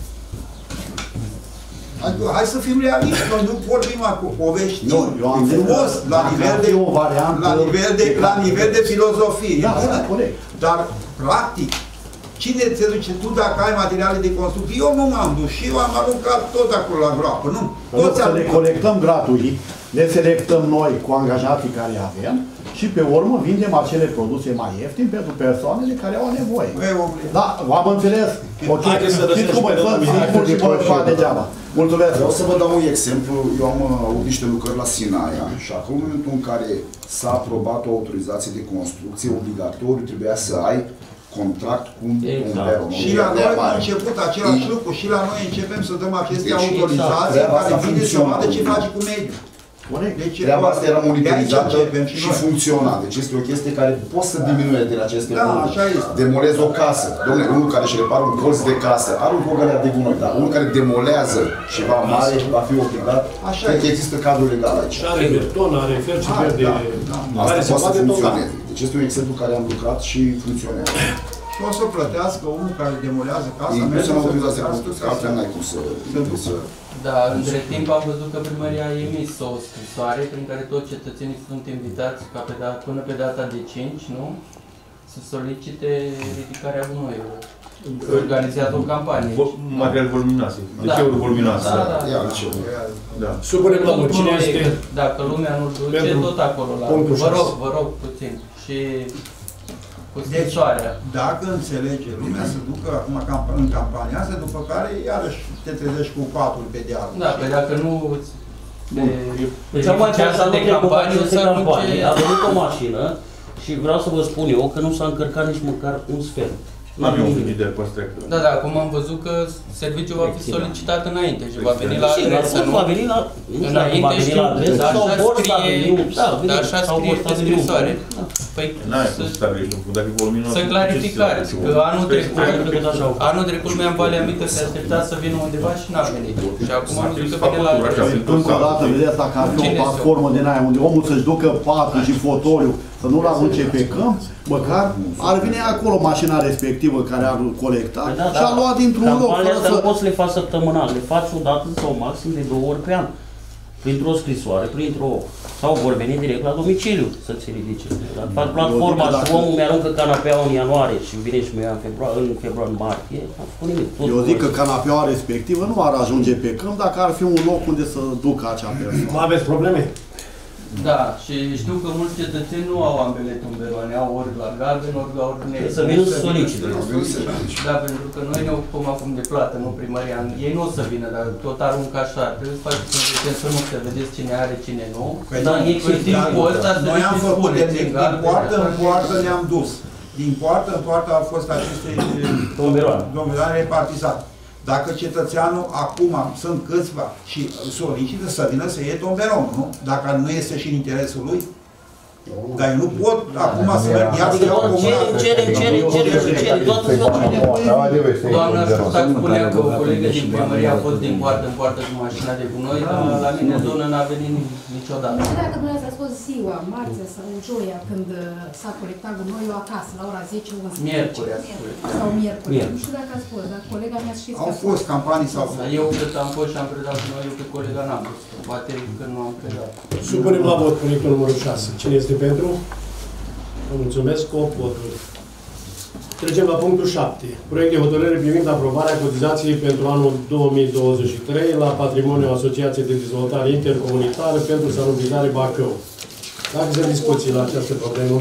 Adică, hai să fim realiști, noi nu vorbim acum povești, Nu, eu am zis frumos, că la dacă nivel ar de, fi o variantă la nivel de, la nivel de filozofie, Da, e bună. da, corect. Dar, practic, cine te duce tu dacă ai materiale de construcție? Eu nu m-am dus și eu am aruncat tot acolo la groapă, nu? Toți Să am le colectăm gratuit, le selectăm noi cu angajații care avem și pe urmă vindem acele produse mai ieftine pentru persoanele care au nevoie. Da, v-am înțeles? Ok, știți cum e, fă simplu și vă fac degeaba. Mulțumesc! Vreau să vă dau un exemplu. Eu am avut niște lucrări la Sinaia și acum, în momentul în care s-a aprobat o autorizație de construcție, obligatoriu trebuia să ai contract cu un peron. Și la noi a început același lucru, și la noi începem să dăm aceste Deci, autorizații treaba care asta vine să funcționează. vadă ce face cu mediul. Deci, Treaba asta era monitorizată începem și și noi. funcționa. Deci este o chestie care poți să diminue din aceste Da, lucruri. așa este. Demolezi o casă. Dom'le, unul care își repară un colț de casă are un bogălea de gunoi, dar unul care demolează ceva mare va fi obligat. Așa Cred că este. există cadrul legal aici. Și are beton, are fel și fel de... Asta care se poate să poate tot. funcționeze. Deci este un exemplu care am lucrat și funcționează. Și o să plătească omul care demolează casa, Inclusiv merge în să autorizația plătească construcție, ca altfel să- n-ai cum să... să... Da, între timp am văzut că primăria a emis o scrisoare prin care toți cetățenii sunt invitați ca pe da, până pe data de cinci, nu? Să solicite ridicarea gunoiului. Organizează o campanie. Material voluminoase, deșeuri voluminoase. Da, da. Ia, deșeuri. Da. Supunem la Tot vot. Cine proiect, este Dacă lumea nu duce, pentru tot acolo la... punctul Vă rog, șase? vă rog puțin. Și cu Deci, scrisoarea. dacă înțelege lumea să ducă acum camp- în campania asta, după care iarăși te trezești cu patul pe deal. Da, pe dacă nu... Deci am mai ceasul de de campanie campanie, să campanie, a arunce... venit o mașină și vreau să vă spun eu că nu s-a încărcat nici măcar un sfert. Nu avem un frigider pe strectă. Da, da, acum am văzut că serviciul va fi solicitat înainte și va veni la Și adresă, nu? va veni la... Nu știu dacă va Înainte veni știu, la adresă dar sau așa vor să scrie, veni un... Da, dar așa sau scrie vor să pe veni un... scrisoare. Păi, N-ai cum să, să stabilești un punct, dacă e voluminos... să clarificați, că anul trecut, anul trecut mi-am Valea Mică se aștepta să vină undeva și n-a venit. Și acum am văzut că vine la adresă. Încă o dată, vedeți, dacă ar fi o Cine platformă din aia unde omul să-și ducă patul și fotoliu, să nu-l arunce pe câmp, măcar ar veni acolo mașina respectivă care ar colecta Păi da, și a luat dintr-un loc. Campaniile fără astea nu să- poți să le faci săptămânal, le faci o dată sau maxim de două ori pe an. printr-o scrisoare, printr-o... sau vor veni direct la domiciliu să ți ridice. Dacă fac platforma și dacă... omul mi-aruncă canapeaua în ianuarie și vine și mi-o ia în februarie, în februarie, în martie, am făcut nimic. Eu zic că canapeaua respectivă nu ar ajunge pe câmp dacă ar fi un loc unde să ducă acea persoană. Nu aveți probleme? Da, și știu că mulți cetățeni nu au ambele tumberoane, au ori la galben, ori la ordine. Să vină să solicite. Da, pentru că noi ne ocupăm acum de plată, nu primăria. Ei nu o să vină, dar tot aruncă așa. Trebuie să faceți un weekend să nu se vedeți cine are, cine nu. Păi da, nu, în timpul ăsta să noi am făcut, de, din poartă în poartă le-am dus. Din poartă în poartă au fost aceste tumberoane repartizate. Dacă cetățeanul acum sunt câțiva și solicită să vină să iei tomberon, nu? Dacă nu este și în interesul lui, dar eu nu pot acum să merg, ia să iau comuna. Cerem, cerem, cerem, cerem, cerem, toată ziua. Doamna Șurtac spunea că o colegă din primărie a fost din poartă în poartă cu mașina de gunoi, dar la mine în zonă n-a venit niciodată. Nu știu dacă dumneavoastră ați fost ziua, marțea sau joia, când s-a colectat gunoiul acasă, la ora zece unsprezece. Miercuri ați sau miercuri. Nu știu dacă ați fost, dar colega mea știți că au fost campanii sau... Eu cât am fost și am predat gunoiul, pe colega n-am fost. Poate că nu am predat. Supunem la vot proiectul numărul șase. Cine este pentru? Vă mulțumesc. opt voturi. Trecem la punctul șapte. Proiect de hotărâre privind aprobarea cotizației pentru anul două mii douăzeci și trei la Patrimoniul Asociației de Dezvoltare Intercomunitară pentru Salubrizare Bacău. Dacă sunt discuții la această problemă?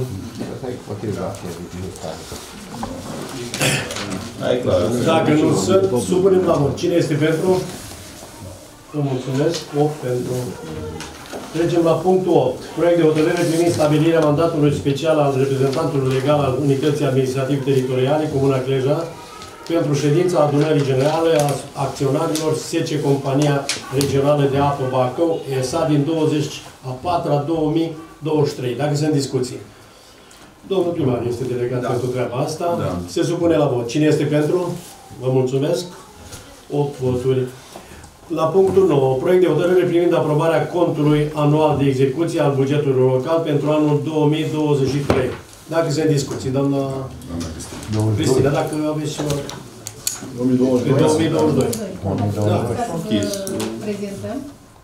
Dacă nu sunt, supunem la vot. Cine este pentru? Vă mulțumesc. opt pentru. Trecem la punctul opt. Proiect de hotărâre privind stabilirea mandatului special al reprezentantului legal al Unității Administrativ-Teritoriale, Comuna Cleja, pentru ședința adunării generale a acționarilor S C Compania Regională de Apă Bacău, E S A, din douăzeci a patra două mii douăzeci și trei. Dacă sunt discuții. Domnul primar este delegat da. pentru treaba asta. Da. Se supune la vot. Cine este pentru? Vă mulțumesc. opt voturi. La punctul nouă, proiect de hotărâre privind aprobarea contului anual de execuție al bugetului local pentru anul două mii douăzeci și trei. Dacă sunt discuții, doamna, doamna Cristina, dacă aveți ceva... două mii douăzeci și doi. două mii douăzeci și doi. Da. Prezentăm.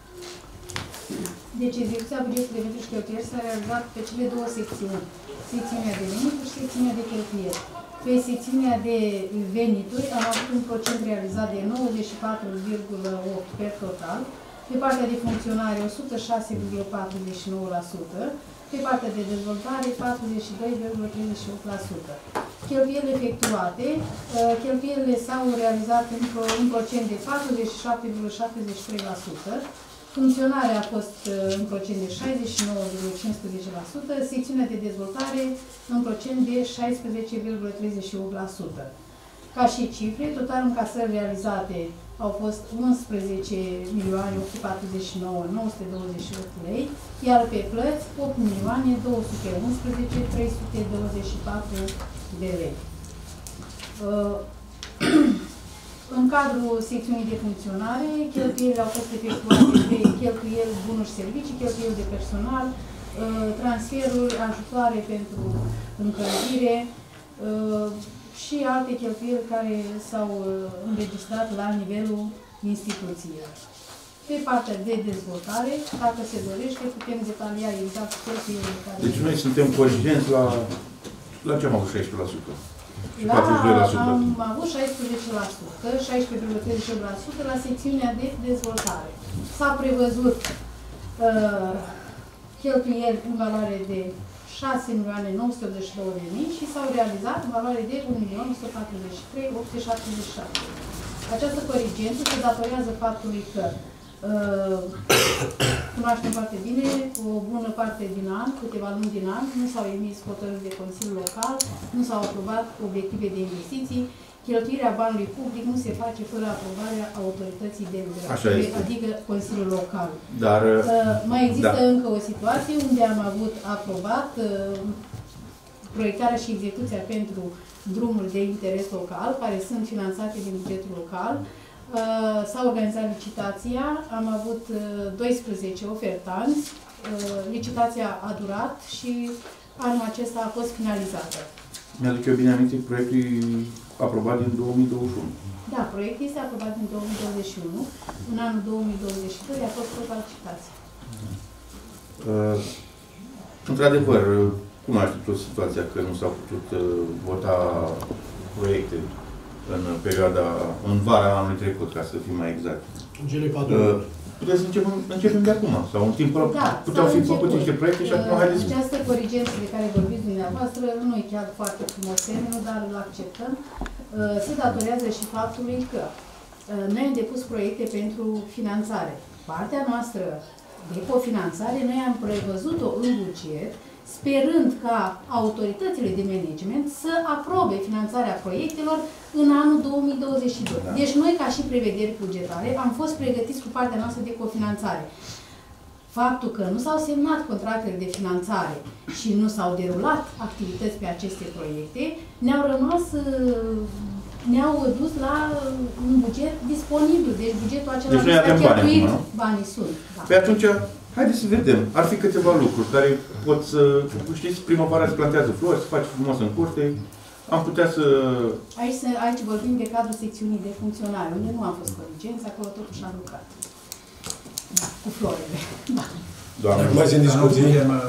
Deci, execuția bugetului de venituri și cheltuieli s-a realizat pe cele două secțiuni. Secțiunea de venituri și secțiunea de cheltuieli. Pe secțiunea de venituri am avut un procent realizat de nouăzeci și patru virgulă opt la sută per total, pe partea de funcționare o sută șase virgulă patruzeci și nouă la sută, pe partea de dezvoltare patruzeci și doi virgulă treizeci și opt la sută. Cheltuielile efectuate, cheltuielile s-au realizat în procent de patruzeci și șapte virgulă șaptezeci și trei la sută, funcționarea a fost în procent de șaizeci și nouă virgulă cincisprezece la sută, secțiunea de dezvoltare în procent de șaisprezece virgulă treizeci și opt la sută. Ca și cifre, totalul încasări realizate au fost unsprezece milioane opt sute patruzeci și nouă mii nouă sute douăzeci și opt lei, iar pe plăți opt milioane două sute unsprezece mii trei sute douăzeci și patru de lei. În cadrul secțiunii de funcționare, cheltuielile au fost efectuate pe cheltuieli, bunuri și servicii, cheltuieli de personal, transferuri, ajutoare pentru încălzire și alte cheltuieli care s-au înregistrat la nivelul instituției. Pe partea de dezvoltare, dacă se dorește, putem detalia exact cheltuielile care... Deci noi suntem conștienți la... La ce am avut șaisprezece la sută? La, am avut șaisprezece la sută, șaisprezece virgulă treizeci și opt la sută la secțiunea de dezvoltare. S-a prevăzut uh, cheltuieli în valoare de șase milioane nouă sute optzeci și două de mii și s-au realizat în valoare de un milion o sută patruzeci și trei mii opt sute șaptezeci și șapte. Această corigență se datorează faptului că uh, cunoaștem foarte bine, o bună parte din an, câteva luni din an, nu s-au emis hotărâri de Consiliul Local, nu s-au aprobat obiective de investiții, cheltuirea banului public nu se face fără aprobarea autorității deliberative, adică Consiliul Local. Dar, uh, mai există da. încă o situație unde am avut aprobat uh, proiectarea și execuția pentru drumuri de interes local, care sunt finanțate din bugetul local. Uh, S-a organizat licitația, am avut uh, doisprezece ofertanți, uh, licitația a durat și anul acesta a fost finalizată. Mi-aduc eu bine aminte, proiectul e aprobat din două mii douăzeci și unu. Da, proiectul este aprobat în două mii douăzeci și unu. În anul două mii douăzeci și doi a fost o licitație. Uh, Într-adevăr, cunoașteți o situația că nu s-au putut uh, vota proiecte în perioada, în vara anului trecut, ca să fim mai exact. Uh, puteți să începem, începem de acum, sau în timpul da, puteau fi făcute niște proiecte și acum haideți. Această corigență de care vorbiți dumneavoastră nu e chiar foarte frumos termenul, dar îl acceptăm. Se datorează și faptului că noi am depus proiecte pentru finanțare. Partea noastră de cofinanțare, noi am prevăzut-o în buget, sperând ca autoritățile de management să aprobe finanțarea proiectelor în anul două mii douăzeci și doi. Deci noi, ca și prevederi bugetare, am fost pregătiți cu partea noastră de cofinanțare. Faptul că nu s-au semnat contractele de finanțare și nu s-au derulat activități pe aceste proiecte, ne-au rămas, ne-au dus la un buget disponibil. Deci bugetul acela deci nu s-a cheltuit, banii, banii sunt. Da. Pe atunci, haideți să vedem. Ar fi câteva lucruri care pot să, știți, primăvara se plantează flori, se face frumos în curte. Am putea să... Aici, aici vorbim de cadrul secțiunii de funcționare, unde nu am fost corigenți, acolo totuși am lucrat. Da, cu florile. Da. Doamne, mai sunt discuții?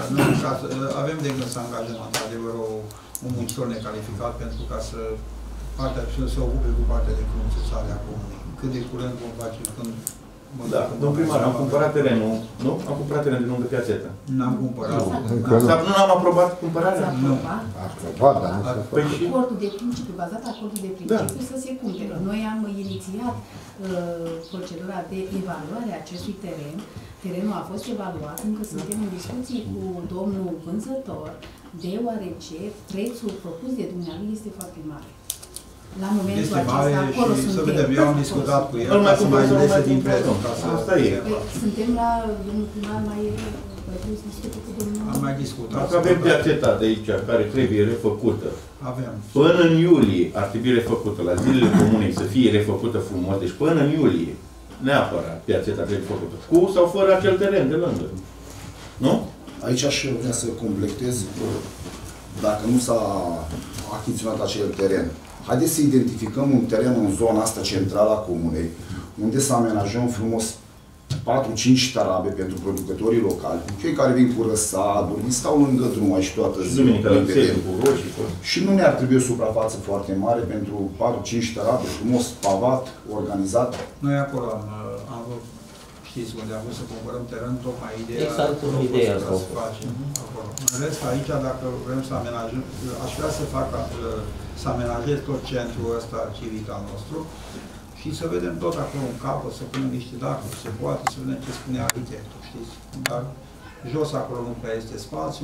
Avem de gând să angajăm, într-adevăr, un muncitor necalificat pentru ca să partea să se ocupe cu partea de frumusețare a comunei. Cât de curând vom face, când... Da, domn primar, am cumpărat terenul, nu? Am cumpărat terenul de lângă Piațeta. N-am cumpărat. Sau nu am aprobat cumpărarea? Nu. Aprobat, dar nu s-a făcut. Acordul de principiu, bazat acordul de principiu să se cumpere. Noi am inițiat procedura de evaluare a acestui teren. Terenul a fost evaluat, încă suntem în discuții cu domnul vânzător, deoarece prețul propus de dumneavoastră este foarte mare. La momentul este acesta, mare acolo și suntem. să vedem, eu am discutat cu el ca să mai iese din prețul. Asta e. Suntem la domnul primar mai discută cu domnul. Am mai discutat. Dacă avem Piațeta de aici, care trebuie refăcută. Avem. Până în iulie ar trebui refăcută, la zilele comunei să fie refăcută frumos, deci până în iulie, neapărat, Piațeta trebuie făcută. Cu sau fără acel teren de lângă. Nu? Aici aș vrea să completez, dacă nu s-a achiziționat acel teren, haideți să identificăm un teren în zona asta centrală a comunei, unde să amenajăm frumos patru cinci tarabe pentru producătorii locali, cei care vin cu răsaduri, stau lângă drum aici toată ziua. Și nu ne-ar trebui o suprafață foarte mare pentru patru cinci tarabe, frumos, pavat, organizat. Noi acolo am, am vrut, știți unde am vrut să cumpărăm teren, tocmai ideea exact cum ideea asta să facem acolo. În rest, aici, dacă vrem să amenajăm, aș vrea să fac să amenajez tot centrul ăsta civic al nostru și să vedem tot acolo în capăt, să punem niște dacă se poate, să vedem ce spune arhitectul, știți? Dar jos acolo nu prea este spațiu.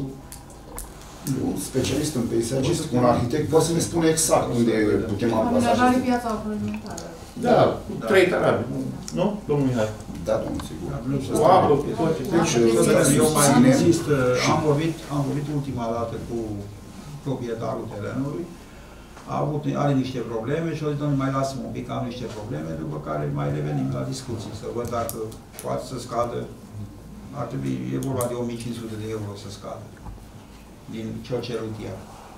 Un specialist în peisagist, un arhitect, poate să ne spune exact unde putem ampasa. Amenajare piața agroalimentară. Da, cu trei tarabe, nu? Domnul Mihai. Da, domnul, sigur. Cu apă, cu tot ce trebuie. Eu mai insist, am vorbit, am vorbit ultima dată cu proprietarul terenului, a avut, are niște probleme și o zis, domnule, mai lasă un pic, am niște probleme, după care mai revenim la discuții, să văd dacă poate să scadă, ar trebui, e vorba de o mie cinci sute de euro să scadă, din ce-o cerut el.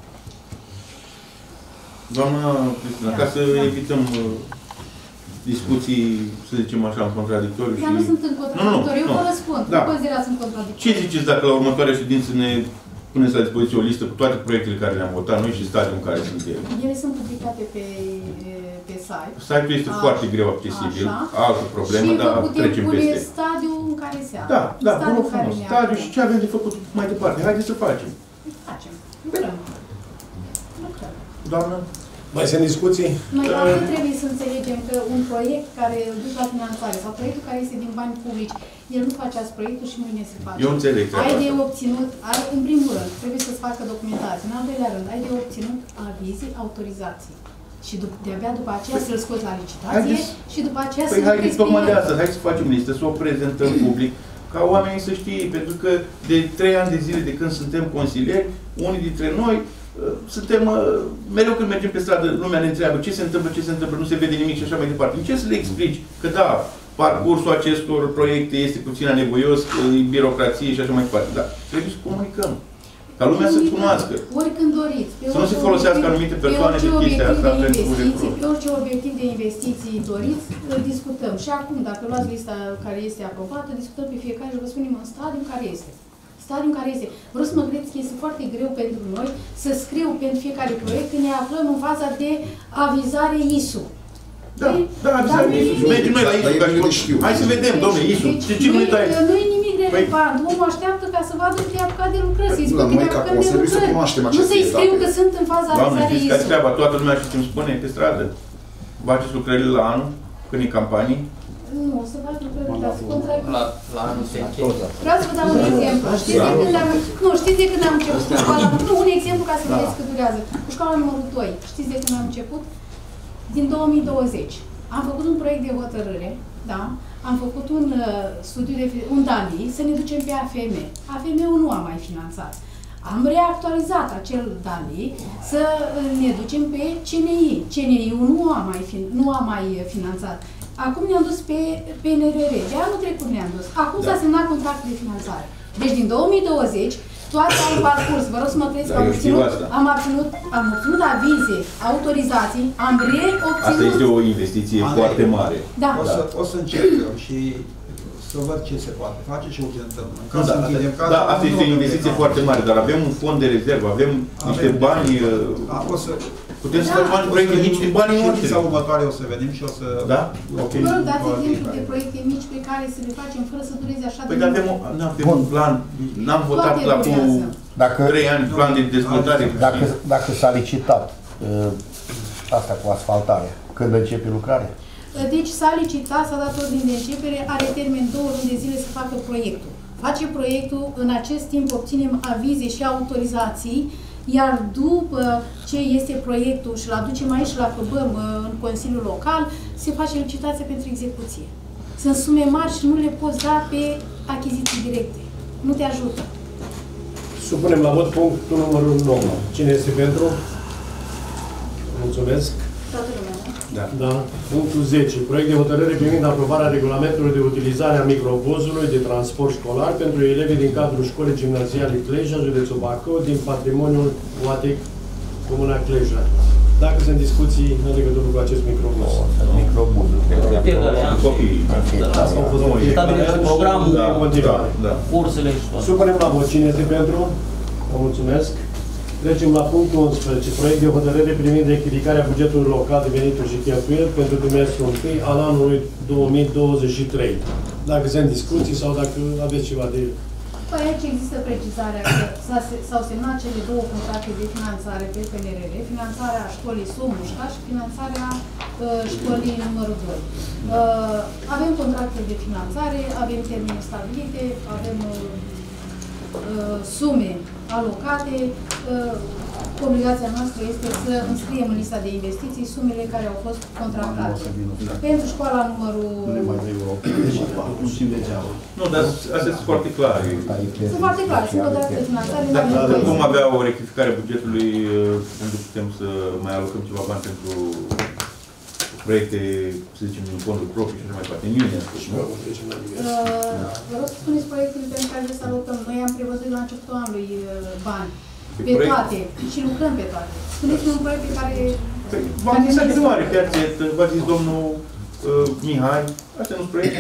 Doamna Cristina, ca să evităm discuții, să zicem așa, în contradictoriu și... Dar nu sunt în contradictoriu, eu vă răspund, da. nu considerați în contradictoriu. Ce ziceți dacă la următoarea ședință ne puneți la dispoziție o listă cu toate proiectele care le-am votat noi și stadiul în care sunt ele? Ele sunt publicate pe, pe site. Site-ul este A, foarte greu accesibil, așa. Altă problemă, dar trecem peste. Și stadiul în care se află. Da, da, stadiul vă frumos. Stadiul și ce avem de făcut mai departe. Haideți să facem. Facem. Lucrăm. Lucrăm. Doamnă? Mai sunt discuții? Noi uh, trebuie să înțelegem că un proiect care îl duc la finanțare sau proiectul care este din bani publici, el nu face azi proiectul și mâine se face. Eu înțeleg. Ai de obținut, ai, în primul rând, trebuie să-ți facă documentație. În al doilea rând, ai de obținut avizii, autorizații. Și de-abia după aceea să-l scoți la licitație haideți, și după aceea păi să-l haideți tocmai de asta, hai să facem listă, să o prezentăm public, ca oamenii să știe, pentru că de trei ani de zile de când suntem consilieri, unii dintre noi suntem, mereu când mergem pe stradă, lumea ne întreabă ce se întâmplă, ce se întâmplă, nu se vede nimic și așa mai departe. Ce să le explici? Că da, parcursul acestor proiecte este puțin anevoios, e birocrație și așa mai departe. Da, trebuie să comunicăm. Ca lumea să cunoască. Oricând doriți. Să nu se folosească anumite persoane de chestia asta pentru recrut. Pe orice obiectiv de investiții doriți, îl discutăm. Și acum, dacă luați lista care este aprobată, discutăm pe fiecare și vă spunem în stadiul în care este. Stadiul în care este. Vreau să mă credeți că este foarte greu pentru noi să scriu pentru fiecare proiect când ne aflăm în faza de avizare I S U. Da, da, avizare I S U. Și mergem noi la I S U, ca și hai să vedem, domnule, I S U. Ce ce nu-i dai? Nu e nimic relevant. Omul așteaptă ca să vadă că e apucat de lucrări. Să-i spun că e apucat de lucrări. Nu să-i scriu că sunt în faza avizare I S U. Doamne, știți care treaba? Toată lumea știe ce îmi spune pe stradă. Faceți lucrările la anul, când e campanii. Nu, o să fac lucrările la contract. La, la anul se încheie. Vreau să vă dau un exemplu. Știți de când am, nu, știți de când am început cu școala? Nu, un exemplu ca să vedeți cât durează. Cu școala numărul doi. Știți de când am început? Din două mii douăzeci. Am făcut un proiect de hotărâre, da? Am făcut un uh, studiu de un D A L I să ne ducem pe A F M. A F M-ul nu a mai finanțat. Am reactualizat acel D A L I să ne ducem pe C N I. C N I-ul nu a mai, fi, nu a mai finanțat. Acum ne-am dus pe P N R R. De anul trecut ne-am dus. Acum s-a semnat contractul de finanțare. Deci din două mii douăzeci, toate au parcurs. Vă rog să mă credeți că am obținut, am obținut, am obținut avize, autorizații, am reobținut... Asta este o investiție Andrei, foarte mare. Da. O să, o să încercăm și să văd ce se poate face și urgentăm. Ca să închidem casa, da, asta este o investiție foarte mare, dar avem un fond de rezervă, avem niște bani... Da, o să... Putem să facem bani proiecte mici din banii noștri. Sau următoare o să vedem și o să... Da? Ok. Vă rog, dați exemplu de proiecte mici pe care să le facem fără să dureze așa de mult. Păi avem, avem un plan, n-am votat la cu trei ani plan de dezvoltare. Dacă, dacă s-a licitat asta cu asfaltarea, când începe lucrarea? Deci s-a licitat, s-a dat ordine de începere, are termen două luni de zile să facă proiectul. Face proiectul, în acest timp obținem avize și autorizații, iar după ce este proiectul și îl aducem aici și îl aprobăm în Consiliul Local, se face licitația pentru execuție. Sunt sume mari și nu le poți da pe achiziții directe. Nu te ajută. Supunem la vot punctul numărul nouă. Cine este pentru? Mulțumesc. Toată lumea, da? Da. Punctul zece. Proiect de hotărâre privind aprobarea regulamentului de utilizare a microbuzului de transport școlar pentru elevii din cadrul școlii gimnaziale Cleja, județul Bacău, din patrimoniul U A T E C, Comuna Cleja. Dacă sunt discuții în legătură cu acest microbuz. Microbuzul. Copiii. Asta au fost stabilit programul, cursele și toate. Supunem la vot. Cine este pentru? Vă mulțumesc. Trecem la punctul unsprezece. Proiect de hotărâre privind rectificarea bugetului local de venituri și cheltuieli pentru trimestrul întâi al anului două mii douăzeci și trei. Dacă sunt discuții sau dacă aveți ceva de... Păi aici există precizarea că s-au semnat cele două contracte de finanțare pe P N R R, finanțarea școlii Somușca și finanțarea uh, școlii numărul doi. Uh, avem contracte de finanțare, avem termene stabilite, avem uh, uh, sume alocate. Uh, obligația noastră este să înscriem în lista de investiții sumele care au fost contractate. Pentru școala numărul... Nu, dar astea sunt foarte clare. Sunt foarte clare. Sunt contracte de finanțare. Dacă vom avea o rectificare a bugetului, unde putem să mai alocăm ceva bani pentru proiecte, să zicem, din fonduri proprii și așa mai departe. În iunie, în sfârșit. Vă rog să spuneți proiectul pentru care să alocăm. Noi am prevăzut la începutul anului bani. Pe toate. Și lucrăm pe toate. Spuneți-mi un proiect pe care... V-am zis adevăr, Piațet, v-a zis domnul Mihai, astea nu-s proiecte.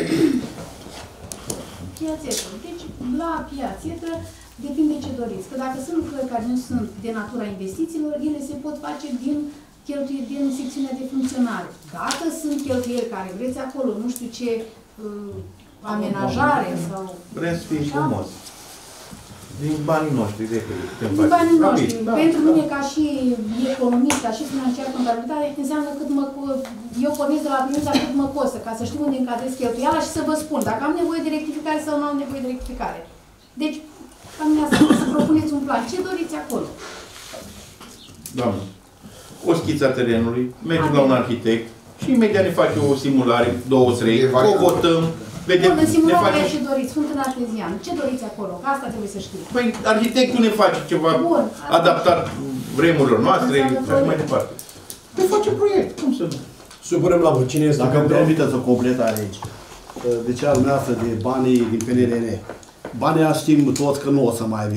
Piațetă. Deci, la piațetă depinde ce doriți. Că dacă sunt lucrări care nu sunt de natura investițiilor, ele se pot face din cheltuieli din secțiunea de funcționare. Dacă sunt cheltuieli care vreți acolo, nu știu ce amenajare sau... Vrem să fie frumos. Din banii noștri, repede, putem face. Din banii noștri. Pentru mine, ca și economist, ca și financiar contabilitate, înseamnă cât mă... Eu pornesc de la premisa cât mă costă, ca să știu unde încadrez cheltuiala și să vă spun dacă am nevoie de rectificare sau nu am nevoie de rectificare. Deci, ca mine asta, să propuneți un plan. Ce doriți acolo? Doamne, o schiță a terenului, mergem la un arhitect și imediat ne face o simulare, două, trei, o votăm. Vedem, Bun, în simularea face... ce doriți, sunt în artezian. Ce doriți acolo? Că asta trebuie să știți. Păi, arhitectul ne face ceva Bun, adaptat vremurilor noastre și așa mai departe. Ne face proiect, cum să nu? Supunem la vot. Cine este? Dacă îmi permiteți o completare aici. De ce al dumneavoastră de banii din P N R R? Banii știm toți că nu o să mai vină.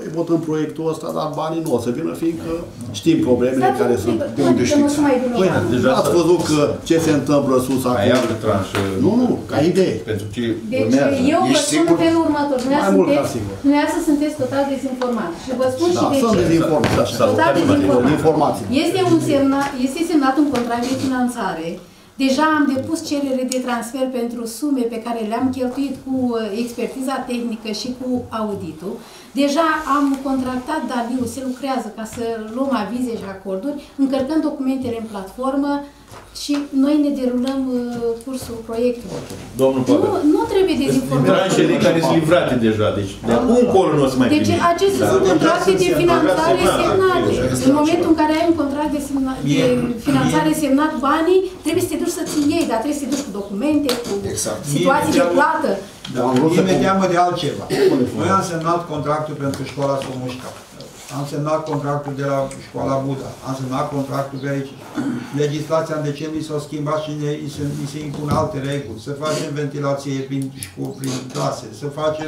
păi votăm proiectul ăsta, dar banii nu o să vină, fiindcă știm problemele care sunt. De unde știți? Păi, ați văzut că ce se întâmplă sus acolo? Nu, nu, ca idee. Pentru ce deci eu vă spun în felul următor. Dumneavoastră sunteți total dezinformați. Și vă spun și de ce. Sunt dezinformați. Total dezinformați. Este, un semnat, este semnat un contract de finanțare. Deja am depus cerere de transfer pentru sume pe care le-am cheltuit cu expertiza tehnică și cu auditul. Deja am contractat Daliu, se lucrează ca să luăm avize și acorduri, încărcăm documentele în platformă și noi ne derulăm uh, cursul proiectului. Domnul Pavel, nu, nu trebuie dezinformat. Tranșele care sunt livrate deja, deci de acum încolo nu o să mai Deci primim. acestea sunt contracte de finanțare semnate. În momentul în care ai un contract de, semna, de finanțare semnat, banii, trebuie să te duci să-ți iei, dar trebuie să te duci cu documente, cu situații de plată. Da, imediat mă de altceva. Noi am semnat contractul pentru școala Somușca. Am semnat contractul de la școala Buda. Am semnat contractul de aici. Legislația în decembrie s-a schimbat și ne, se, se impun alte reguli. Să facem ventilație prin, prin clase, să facem,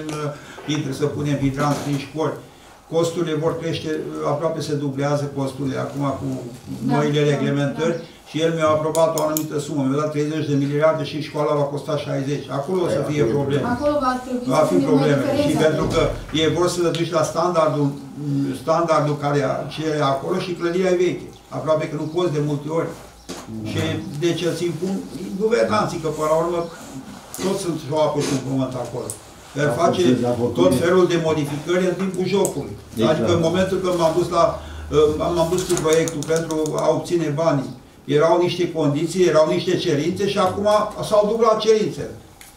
să punem hidranți prin școli. Costurile vor crește, aproape se dublează costurile acum cu noile reglementări. Și el mi-a aprobat o anumită sumă, mi-a dat treizeci de miliarde și școala va costa șaizeci. Acolo o să fie probleme. Acolo va, va fi probleme. Și pentru că ei vor să duci la standardul, standardul care e acolo și clădirea e veche. Aproape că nu poți de multe ori. Mm. Și deci îți impun guvernanții, că până la urmă toți sunt o apă și un pământ acolo. El face tot felul de modificări în timpul jocului. Adică în momentul când m-am dus, la, m-am dus cu proiectul pentru a obține banii, erau niște condiții, erau niște cerințe și acum s-au dublat cerințele.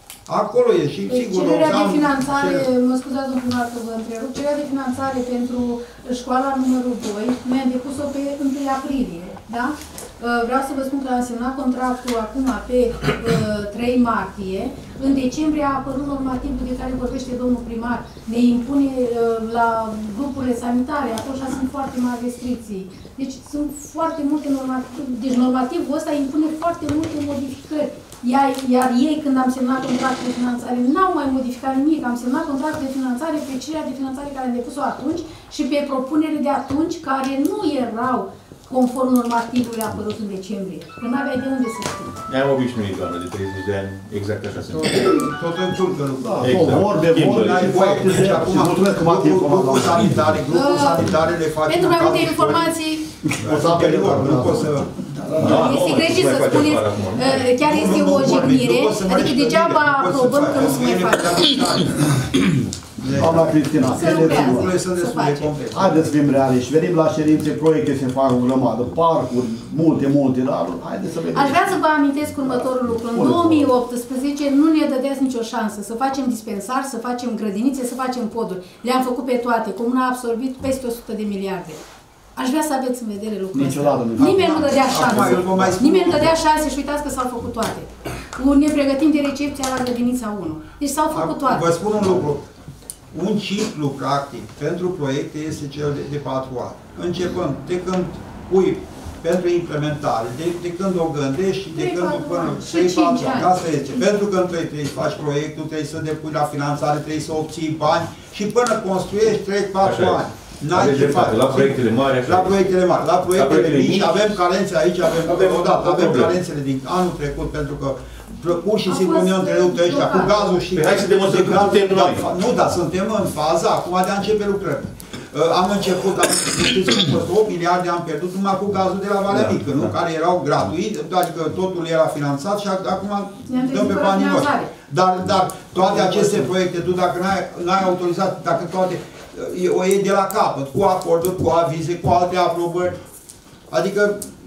Acolo e și deci, sigur... Cererea de finanțare, cer... mă scuzați, domnul primar, că vă întrerup, cererea de finanțare pentru școala numărul doi, noi am depus-o pe întâi aprilie, da? Vreau să vă spun că am semnat contractul acum pe trei martie. În decembrie a apărut normativul de care vorbește domnul primar. Ne impune la grupurile sanitare, atunci sunt foarte mari restricții. Deci sunt foarte multe normative. Deci normativul ăsta impune foarte multe modificări. Iar, iar ei, când am semnat contractul de finanțare, n-au mai modificat nimic. Am semnat contractul de finanțare pe cererea de finanțare care am depus-o atunci și pe propunerile de atunci care nu erau conform normativului apărut în decembrie. Că n-aveai de unde să știi. Ne-am obișnuit, doamnă, de treizeci de ani, exact așa se întâmplă. Tot în turcă lucru. Tot vorbe, vorbe, și acum grupul sanitare, grupul sanitare le face... Pentru mai multe informații... Nu pot să... Este greșit să spuneți, chiar este o jignire, adică degeaba aprobăm că nu se mai face. Doamna Cristina, haideți să fim realiști, venim la ședințe, proiecte se fac o grămadă, parcuri, multe, multe, dar haideți să vedem. Aș vrea să vă amintesc următorul lucru. În două mii optsprezece nu ne dădeați nicio șansă să facem dispensar, să facem grădinițe, să facem poduri. Le-am făcut pe toate. Comuna a absorbit peste o sută de miliarde. Aș vrea să aveți în vedere lucrul ăsta. Nimeni nu dădea șanse. Nimeni nu dădea șanse și uitați că s-au făcut toate. Ne pregătim de recepția la grădinița unu. Deci s-au făcut toate. Vă spun un lucru. Un ciclu, practic, pentru proiecte este cel de, de patru ani. Începând de când pui pentru implementare, de, de când o gândești și de când până trei patru ani. Asta este. Pentru că trebuie, trebuie să faci proiectul, trebuie să depui la finanțare, trebuie să obții bani și până construiești trei patru ani. N-ai ce faci. La proiectele mari, așa. La proiectele mari. La proiectele mici avem carențe aici, avem, avem odată, avem carențele din anul trecut, pentru că pur și simplu ne-au întrerupt ăștia cu gazul și... Hai să demonstrăm că suntem noi. Nu, dar suntem în faza acum de a începe lucrările. Am început, am știți că fost opt miliarde am pierdut numai cu gazul de la Valea Mică, nu? Care erau gratuit, adică totul era finanțat și acum dăm pe banii noștri. Dar, dar toate aceste proiecte, tu dacă n-ai autorizat, dacă toate... o iei de la capăt, cu acorduri, cu avize, cu alte aprobări. Adică,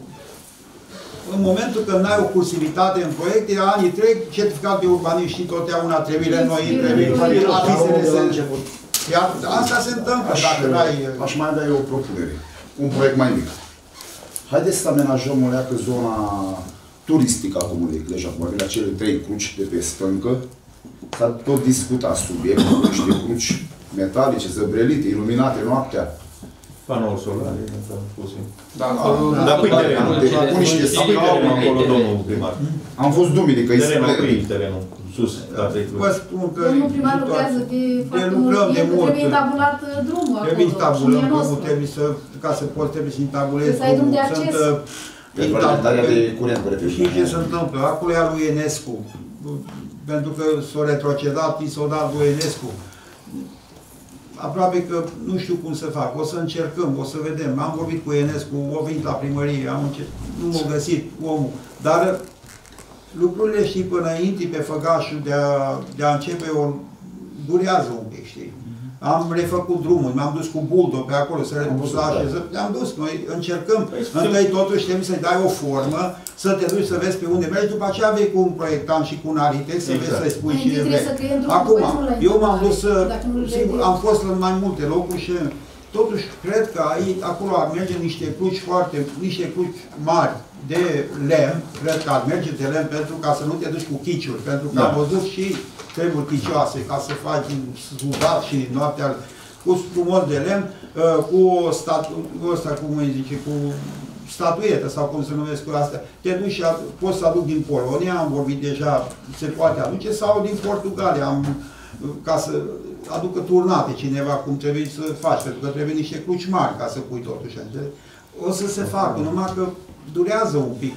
în momentul când n-ai o cursivitate în proiecte, anii trec, certificat de urbanism și totdeauna trebuie renoit, trebuie avizele să început. Iar asta se întâmplă dacă n-ai... Aș mai da eu o propunere. Un proiect mai mic. Haideți să amenajăm o leacă zona turistică a Comunei Cleja, cum avem acele trei cruci de pe stâncă. S-a tot discutat subiectul, niște cruci metalice, zăbrelite, iluminate noaptea. Panouri solare, am pus. Da, dar pui terenul. Acum niște scaune acolo, domnul primar. Am fost dumile, că terenul, pui terenul, sus, la trei Vă spun că... Domnul primar lucrează de foarte mult timp, trebuie tabulat drumul acolo. Trebuie tabulăm drumul, trebuie să, ca să poți, trebuie să-i tabulezi drumul. Sunt dezvoltarea de curent, și ce se întâmplă? Acolo e a lui Enescu. Pentru că s-a retrocedat, i s-a dat lui Enescu. Aproape că nu știu cum să fac. O să încercăm, o să vedem. Am vorbit cu Enescu, o venit la primărie, am încercat, nu m-a găsit omul. Dar lucrurile, știi, până intri pe făgașul de a, de a începe, o, durează un pic, știi? Am refăcut drumul, m-am dus cu buldo pe acolo să le așezăm. Le-am dus, noi încercăm. Întâi totuși trebuie să-i dai o formă, să te duci să vezi pe unde mergi, după aceea vei cu un proiectant și cu un arhitect să vezi să-i spui și ce vrei. Acum, eu m-am dus, sigur, am fost în mai multe locuri și totuși cred că aici, acolo ar merge niște cruci foarte, niște cruci mari de lemn, cred că ar merge de lemn pentru ca să nu te duci cu chiciuri, pentru că am văzut și treburi chicioase, ca să faci sudat și noaptea cu frumos de lemn, cu o statu, ăsta, cum îi zice, cu statuetă sau cum se numesc cu astea. Te duci și poți să aduc din Polonia, am vorbit deja, se poate aduce, sau din Portugalia, am, ca să aducă turnate cineva cum trebuie să faci, pentru că trebuie niște cruci mari ca să pui totuși. O să se facă, numai că durează un pic.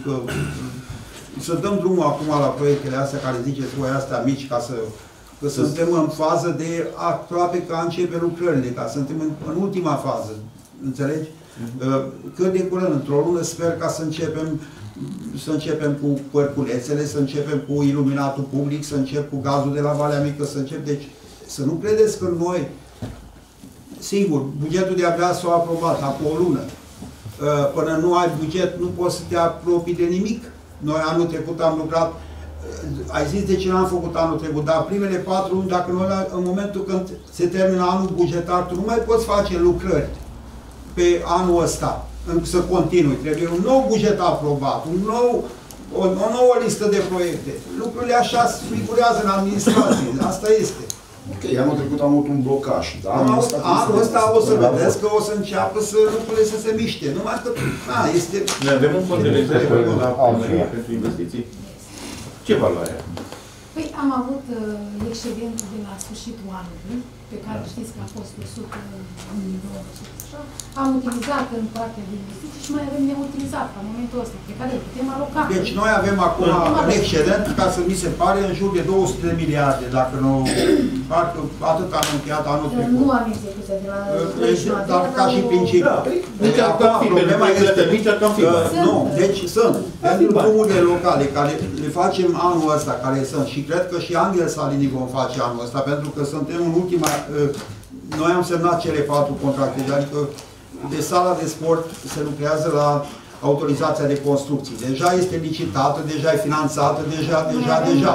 Să dăm drumul acum la proiectele astea care ziceți voi, astea mici, ca să că suntem în fază de aproape ca începe lucrările, ca suntem în, în ultima fază. Înțelegi? Uh-huh. Cât de curând, într-o lună, sper ca să începem să începem cu părculețele, să începem cu iluminatul public, să încep cu gazul de la Valea Mică, să încep. Deci, să nu credeți că noi, sigur, bugetul de abia s-a aprobat, acum o lună. Până nu ai buget, nu poți să te apropii de nimic. Noi anul trecut am lucrat, ai zis de ce n-am făcut anul trecut, dar primele patru luni, dacă noi, în momentul când se termină anul bugetar, tu nu mai poți face lucrări pe anul ăsta, să continui. Trebuie un nou buget aprobat, un nou, o, o nouă listă de proiecte. Lucrurile așa figurează în administrație, asta este. Ok, anul trecut am avut un blocaj, da? Anul ăsta, anul ăsta o să vedeți că o să înceapă să lucrurile să se miște. Numai că, na, este... Noi avem un fond de rezervă la primărie pentru investiții. Ce valoare are? Păi am avut uh, excedentul de la sfârșitul anului, pe care știți că a fost o sută nouă sute. Am utilizat în partea de investiții și mai avem neutilizat la momentul ăsta, pe care îl putem aloca. Deci noi avem acum un excedent, ca să mi se pare, în jur de două sute de miliarde, dacă nu, parcă atât am încheiat anul trecut. Nu am execuția de la treizeci. Dar ca și principiu. Deci acum problema este... Nu, deci sunt. Pentru drumurile locale, care le facem anul ăsta, care sunt, și cred că și Angel Salini vom face anul ăsta, pentru că suntem în ultima... Noi am semnat cele patru contracte, adică de sala de sport se lucrează la autorizația de construcții. Deja este licitată, deja e finanțată, deja, deja, deja.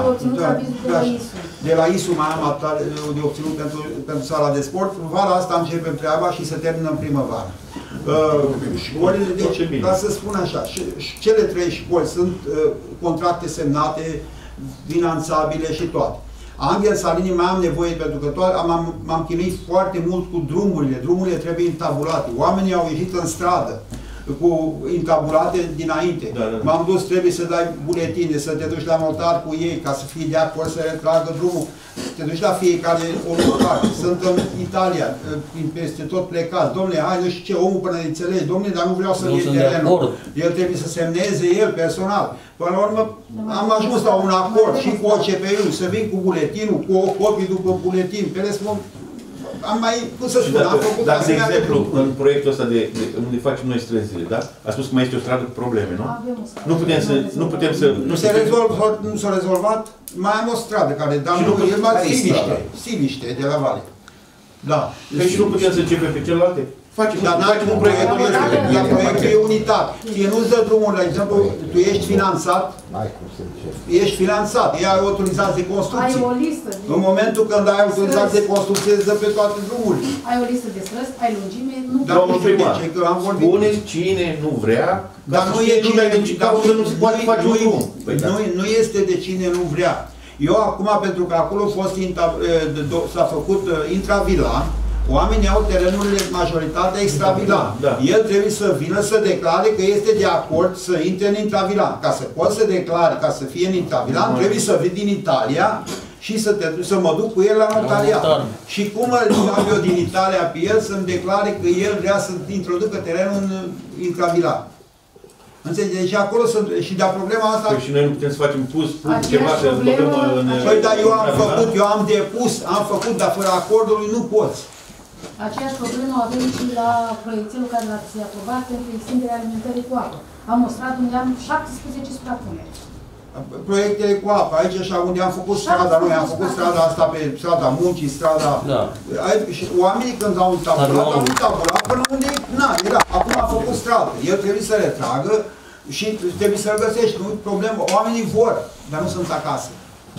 De la I S U mai am de obținut pentru, pentru sala de sport. Vara asta începem treaba și se termină în primăvară. Uh, școlile, deci, ca să spun așa, cele trei școli sunt uh, contracte semnate, finanțabile și toate. Angel Salini mai am nevoie pentru că m-am chinuit foarte mult cu drumurile. Drumurile trebuie intabulate. Oamenii au ieșit în stradă cu intabulate dinainte. Da, da. M-am dus, trebuie să dai buletine, să te duci la notar cu ei, ca să fie de acord să retragă drumul. Te duci la fiecare o parte. Sunt în Italia, peste tot plecați. Dom'le, hai, nu știu ce, omul până înțelegi. Dom'le, dar nu vreau să iei terenul. El trebuie să semneze el personal. Până la urmă, am ajuns la un acord și cu O C P U, să vin cu buletinul, cu o copie după buletin. Pe rest, am mai, cum să spun, am făcut... Dar, de exemplu, în proiectul ăsta de, de, unde facem noi străzile, da? A spus că mai este o stradă cu probleme, nu? Nu putem să... Nu putem să... Nu se rezolvă, nu s-a rezolvat, mai am o stradă care, dar nu, e mai Siliște, Siliște, de la Vale. Da. Deci nu putem să începem pe celelalte? Facem, dar facem un proiect. Dar proiectul e unitar. Ție nu-ți dă drumul, de exemplu, tu ești finanțat, ești finanțat, ei ai autorizație de construcție. Ai o listă. În momentul când ai autorizație de construcție, îți dă pe toate drumurile. Ai o listă de străzi, ai lungime, nu... Dar nu știu de ce, că am vorbit... Spuneți cine nu vrea, dar nu e cine nu se poate face un drum. Nu este de cine nu vrea. Eu acum, pentru că acolo a fost s-a făcut intravila, Oamenii au terenurile majoritatea extravilan. Da. El trebuie să vină să declare că este de acord să intre în intravilan. Ca să poți să declare, ca să fie în intravilan, trebuie să vii din Italia și să, te, să mă duc cu el la notariat. Și cum îl am eu din Italia pe el să-mi declare că el vrea să introducă terenul în intravilan. Înțelegeți? Deci acolo sunt, și de problema asta... Păi și noi nu putem să facem pus, ceva să băgăm în... Păi, dar eu am făcut, eu am depus, am făcut, dar fără acordul nu poți. Aceeași problemă avem și la proiectelul care l-ați aprobat pentru extinderea alimentării cu apă. Am mostrat unde am șaptesprezece suprapuneri. Proiectele cu apă, aici așa unde am făcut strada, noi am făcut strada asta pe strada Muncii, strada... Da. Și oamenii când au tabulat, au tabulat până unde, na, era. Acum a făcut stradă. El trebuie să retragă și trebuie să-l găsești. Nu e problemă. Oamenii vor, dar nu sunt acasă.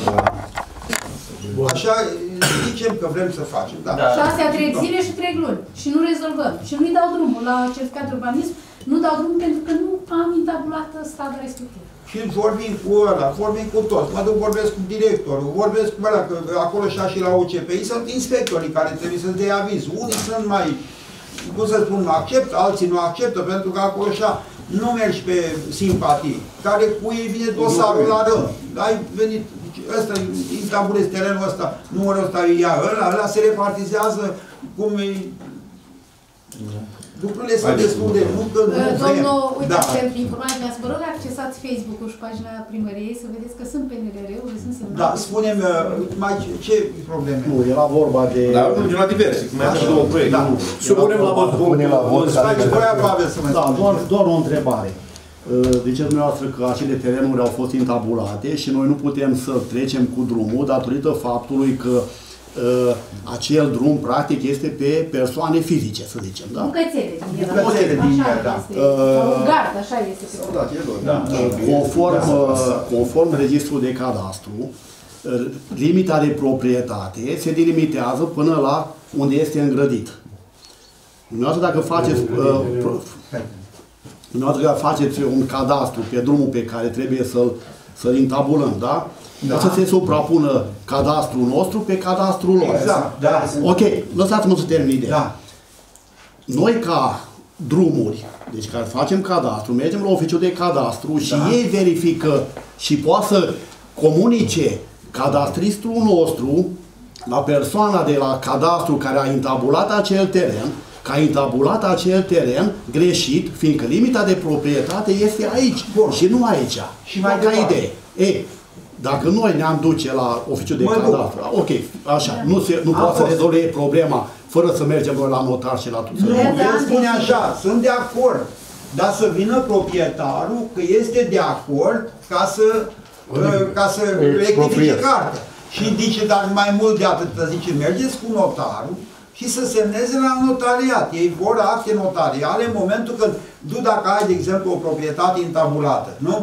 Așa zicem că vrem să facem, da. Șase a trei zile și trei luni. Și nu rezolvăm. Și nu-i dau drumul la certificat de urbanism, nu dau drumul pentru că nu am intabulat strada respectivă. Și vorbim cu ăla, vorbim cu toți, mă duc, vorbesc cu directorul, vorbesc cu ăla, că acolo și la O C P I sunt inspectorii care trebuie să dea aviz. Unii sunt mai, cum să spun, nu acceptă, alții nu acceptă, pentru că acolo așa nu mergi pe simpatii. Care cu ei vine dosarul la rând. Ai venit, ăsta, intabulezi terenul ăsta, numărul ăsta e ea, ăla, ăla se repartizează cum e... Lucrurile sunt destul de... Nu, că nu Domnul, vrem. uitați, Da. pentru informația mea, să vă rog, accesați Facebook-ul și pagina primăriei să vedeți că sunt P N R R-uri, sunt semnate. Da, spune-mi, mai ce probleme? Nu, era vorba de... Da, ajungem la diverse, cum mai avem două proiecte. Da. Să punem la vot. Punem la vot. Da, doar, doar o întrebare. Ziceți dumneavoastră că acele terenuri au fost intabulate și noi nu putem să trecem cu drumul datorită faptului că Uh, acel drum, practic, este pe persoane fizice, să zicem, da? Bucățele din el. Bucățele din el, da. Un gard, așa este. Da. Conform, conform registrul de cadastru, limita de proprietate se delimitează până la unde este îngrădit. Dumneavoastră, dacă faceți, uh, dumneavoastră, dacă faceți un cadastru pe drumul pe care trebuie să-l să-l intabulăm, da? Da. O să se suprapună cadastrul nostru pe cadastrul lor. Exact, da. Ok, lăsați-mă să termin ideea. Da. Noi ca drumuri, deci care facem cadastru, mergem la oficiul de cadastru și Da. ei verifică și poate să comunice cadastristul nostru la persoana de la cadastru care a intabulat acel teren, că a intabulat acel teren greșit, fiindcă limita de proprietate este aici. Bun. Și nu aici. Și mai ca departe. idee. Ei, dacă noi ne-am duce la oficiul de Mă duc. cadastru, ok, așa, nu, se, nu poate să fost. rezolve problema fără să mergem noi la notar și la tot. Nu, el spune așa, sunt de acord, dar să vină proprietarul că este de acord ca să, ca să rectifice cartea. Și zice, dar mai mult de atât, zice, mergeți cu notarul și să semneze la notariat. Ei vor acte notariale în momentul când, tu dacă ai, de exemplu, o proprietate intabulată, nu?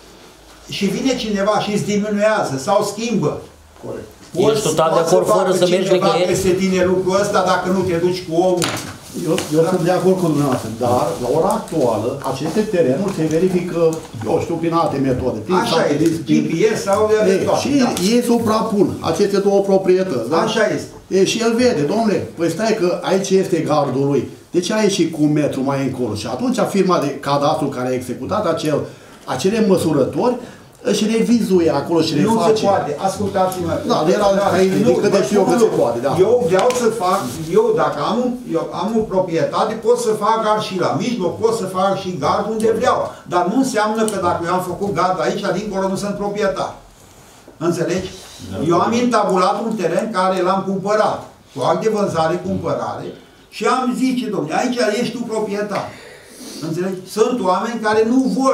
Și vine cineva și îți diminuează sau schimbă. Corect. Ești total de acord fără să mergi nicăieri? Peste tine lucrul ăsta dacă nu te duci cu omul. Eu, eu sunt de acord cu dumneavoastră, dar la ora actuală aceste terenuri se verifică, eu știu, prin alte metode. Prin Așa e, G P S sau de e, toate, și da. Ei suprapun aceste două proprietăți. Da? Așa este. E, și el vede, domnule, păi stai că aici este gardul lui. De ce a ieșit cu un metru mai încolo? Și atunci firma de cadastru care a executat acel, acele măsurători își revizuie acolo și Nu reface. se poate, ascultați-mă. Da, de la că de știu eu că se poate, da. Eu vreau să fac, eu dacă am, un, eu am o proprietate, pot să fac gard și la mijloc, pot să fac și gard unde vreau. Dar nu înseamnă că dacă eu am făcut gard aici, dincolo nu sunt proprietar. Înțelegi? Eu am intabulat un teren care l-am cumpărat, cu act de vânzare-cumpărare, și am zice, domnule, aici ești tu proprietar. Înțelegi? Sunt oameni care nu vor.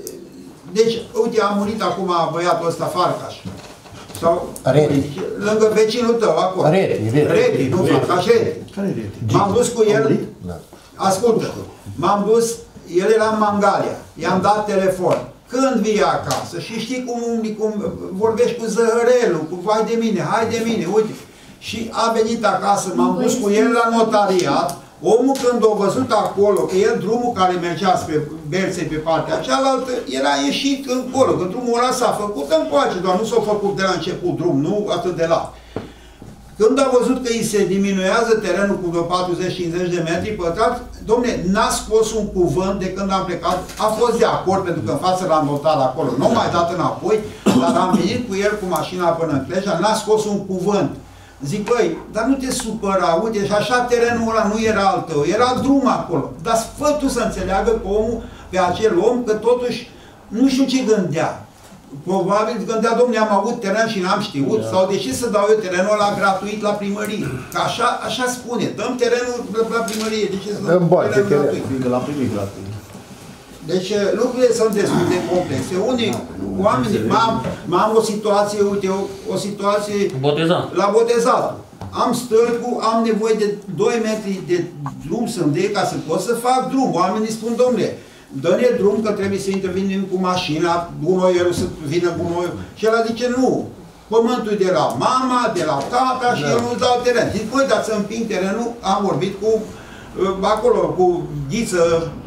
Deci, uite, a murit acum băiatul ăsta, Farcaș. Sau, Reti. lângă vecinul tău, acolo. Reti, Reti. Reti, nu Farcaș, Reti. Care e Reti? M-am dus cu el, ascultă, m-am dus, el era în Mangalia, i-am dat telefon. Când vii acasă? Și știi cum, cum vorbești cu zăhărelul, cu vai de mine, hai de mine, uite. Și a venit acasă, m-am dus cu el la notariat. Omul când a văzut acolo că el drumul care mergea spre Berțe pe partea cealaltă era ieșit încolo, că drumul ăla s-a făcut încoace, doar nu s-a făcut de la început drum, nu atât de la. Când a văzut că îi se diminuează terenul cu vreo patruzeci cincizeci de metri pătrați, domne, n-a scos un cuvânt de când am plecat, a fost de acord, pentru că în față l-am notat acolo, nu m-a dat înapoi, dar am venit cu el cu mașina până în Cleja, n-a scos un cuvânt. Zic, băi, dar nu te supăra, uite, și așa terenul ăla nu era al tău, era drum acolo. Dar fă tu să înțeleagă pe omul, pe acel om, că totuși nu știu ce gândea. Probabil gândea, domnule, am avut teren și n-am știut, da. Sau de ce să dau eu terenul ăla gratuit la primărie? Că așa, așa spune, dăm terenul la primărie, de ce să dăm terenul gratuit? Că l-a primit gratuit. Deci lucrurile sunt destul de complexe. Unii oameni, m-am o situație, uite, o, o situație Botezat. La Botezat. Am stâlpul, am nevoie de doi metri de drum să-mi dea ca să pot să fac drum. Oamenii spun, domnule, dă-ne drum că trebuie să intervenim cu mașina, gunoiul să vină gunoiul. Și ăla zice, nu, pământul e de la mama, de la tata și da. Eu nu-ți dau teren. Zic, băi, dar să împing terenul, am vorbit cu, acolo, cu Ghiță,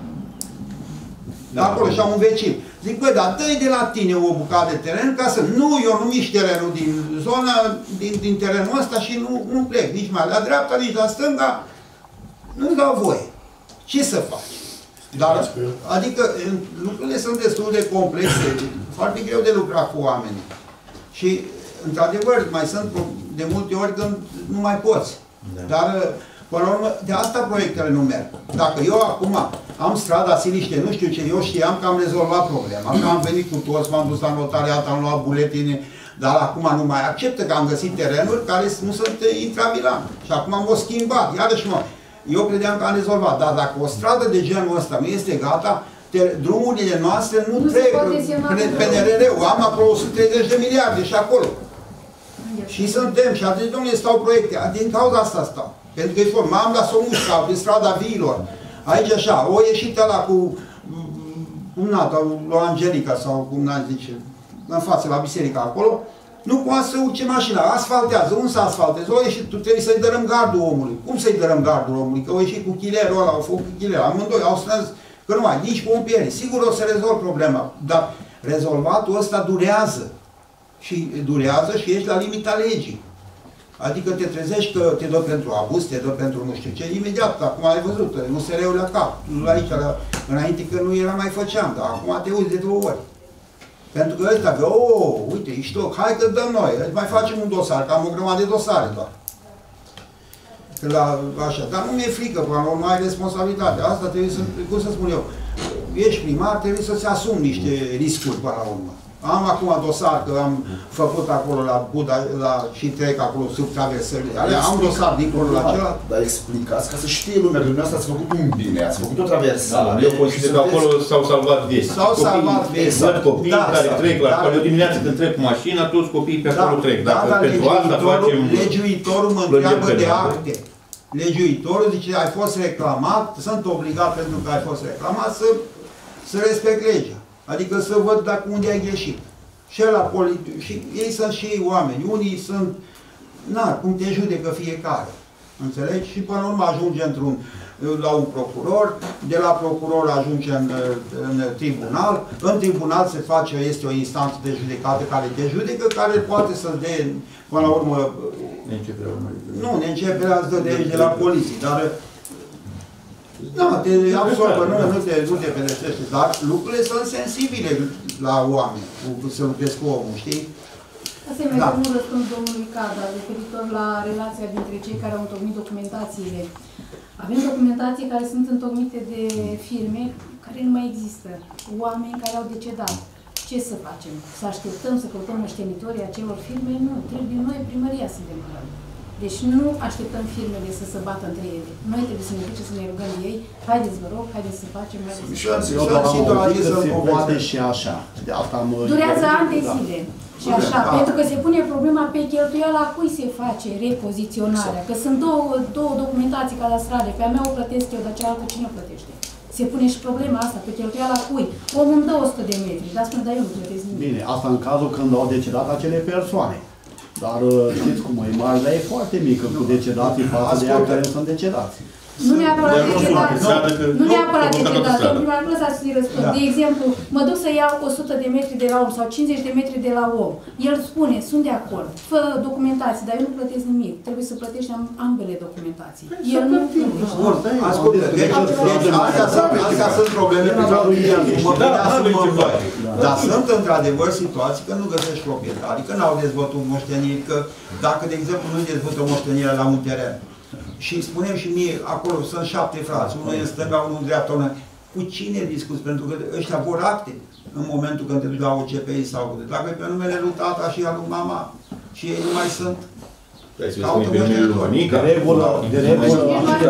da, acolo și am un vecin. Zic, băi, dar dă-i de la tine o bucată de teren ca să... Nu, eu nu mișc terenul din zona, din, din terenul ăsta și nu, nu plec nici mai la dreapta, nici la stânga. Nu-mi dau voie. Ce să faci? Dar, adică lucrurile sunt destul de complexe, foarte greu de lucrat cu oamenii. Și, într-adevăr, mai sunt de multe ori când nu mai poți. Da. Dar, până la urmă, de asta proiectele nu merg. Dacă eu acum am strada Siliște, nu știu ce, eu știam că am rezolvat problema, că am venit cu toți, m-am dus la notariat, am luat buletine, dar acum nu mai acceptă că am găsit terenuri care nu sunt intravilane. Și acum am o schimbat, iarăși mă. Eu credeam că am rezolvat, dar dacă o stradă de genul ăsta nu este gata, te, drumurile noastre nu, nu trec pe N R R-ul. Am acolo o sută treizeci de miliarde și acolo. Și suntem, și atunci, domnule, stau proiecte. Din cauza asta stau. Pentru că e formă, am la Somușca, pe strada Viilor. Aici așa, o ieșit ăla cu, cum nata, la Angelica sau cum n-a zice, în față, la biserica acolo. Nu poate să urce mașina, asfaltează, unde să asfaltezi? O ieșit, tu trebuie să-i dărâm gardul omului. Cum să-i dărâm gardul omului? Că au ieșit cu chilerul ăla, au făcut cu chilerul, amândoi, au strâns, că nu mai, nici pompieri. Sigur o să rezolv problema, dar rezolvatul ăsta durează. Și durează și ești la limita legii. Adică te trezești că te dă pentru abuz, te dă pentru nu știu ce, imediat, acum ai văzut, nu se reu la cap. Aici, la, înainte că nu era mai făceam, dar acum te uiți de două ori. Pentru că ăsta, că, oh, uite, ești toc, hai că dăm noi, mai facem un dosar, că am o grămadă de dosare doar. La, așa, dar nu mi-e frică, până la urmă ai responsabilitate. Asta trebuie să, cum să spun eu, ești primar, trebuie să-ți asumi niște riscuri până la urmă. Am acum dosar, că am făcut acolo la Buda, la, și trec acolo sub traversările. Am dosar dincolo la acela. Dar explicați, ca să știe lumea, dumneavoastră ați făcut un bine, ați făcut o traversare. Da, eu consider că acolo s-au salvat vieți. S-au salvat vieți. Văd copii da, care trec la școală. Eu dimineața când trec cu mașina, toți copiii pe acolo da, trec. Dacă da, pentru asta facem... Legiuitorul mă întreabă de acte. Legiuitorul zice, ai fost reclamat, sunt obligat pentru că ai fost reclamat să, să respect legea. Adică să văd dacă unde ai greșit. Și la politic, și ei sunt și ei oameni. Unii sunt, na, cum te judecă fiecare. Înțelegi? Și până la urmă ajunge într-un, la un procuror, de la procuror ajunge în, în tribunal, în tribunal se face, este o instanță de judecată care te judecă, care poate să-ți dea, până la urmă, nu, neînceperea îți dă de aici, de la poliție, dar da, te absorbă, nu, nu, te, nu te pedepsește, dar lucrurile sunt sensibile la oameni, să lucrezi cu omul, știi? Asemenea, da. Nu răspund domnului Cada, referitor la relația dintre cei care au întocmit documentațiile. Avem documentații care sunt întocmite de firme care nu mai există, oameni care au decedat. Ce să facem? Să așteptăm să căutăm moștenitorii acelor firme? Nu, trebuie noi, primăria, să demarăm. Deci nu așteptăm firmele să se bată între ele. Noi trebuie să ne ducem să ne rugăm ei. Haideți, vă rog, haideți să facem, haideți să facem. Eu doar am auzit că se poate și așa. Durează ani de zile. Și așa, da. Pentru că se pune problema pe cheltuiala cui se face repoziționarea. Că sunt două, două documentații cadastrale. Pe a mea o plătesc eu, dar cealaltă cine o plătește? Se pune și problema asta, pe cheltuiala cui? Omul îmi dă o sută de metri, dar spune, dar eu nu plătesc nimic. Bine, asta în cazul când au decedat acele persoane. Dar știți cum e, marja e foarte mică cu decedații față de ea care nu sunt decedați. Nu neapărat de cedat, nu neapărat de cedat, stradă. în primul rând să-i răspund. Da. De exemplu, mă duc să iau o sută de metri de la om sau cincizeci de metri de la om. El spune, sunt de acord, fă documentație, dar eu nu plătesc nimic. Trebuie să plătești am- ambele documentații. El nu Bun, ascultă, deci, deci astea, sunt, astea sunt probleme pe care mă bine asumăm noi. Dar sunt într-adevăr situații că nu găsești proprietarii, că n-au dezvătut moșteniri, că dacă, de exemplu, nu dezvătă moștenirea la un teren, și spunem și mie, acolo sunt șapte frați, unul e în stânga, unul în dreapta, unul... Cu cine discuți? Pentru că ăștia vor acte în momentul când te duci la O C P I sau... Dacă e pe numele lui tata și al lui mama și ei nu mai sunt... De regulă, de regulă,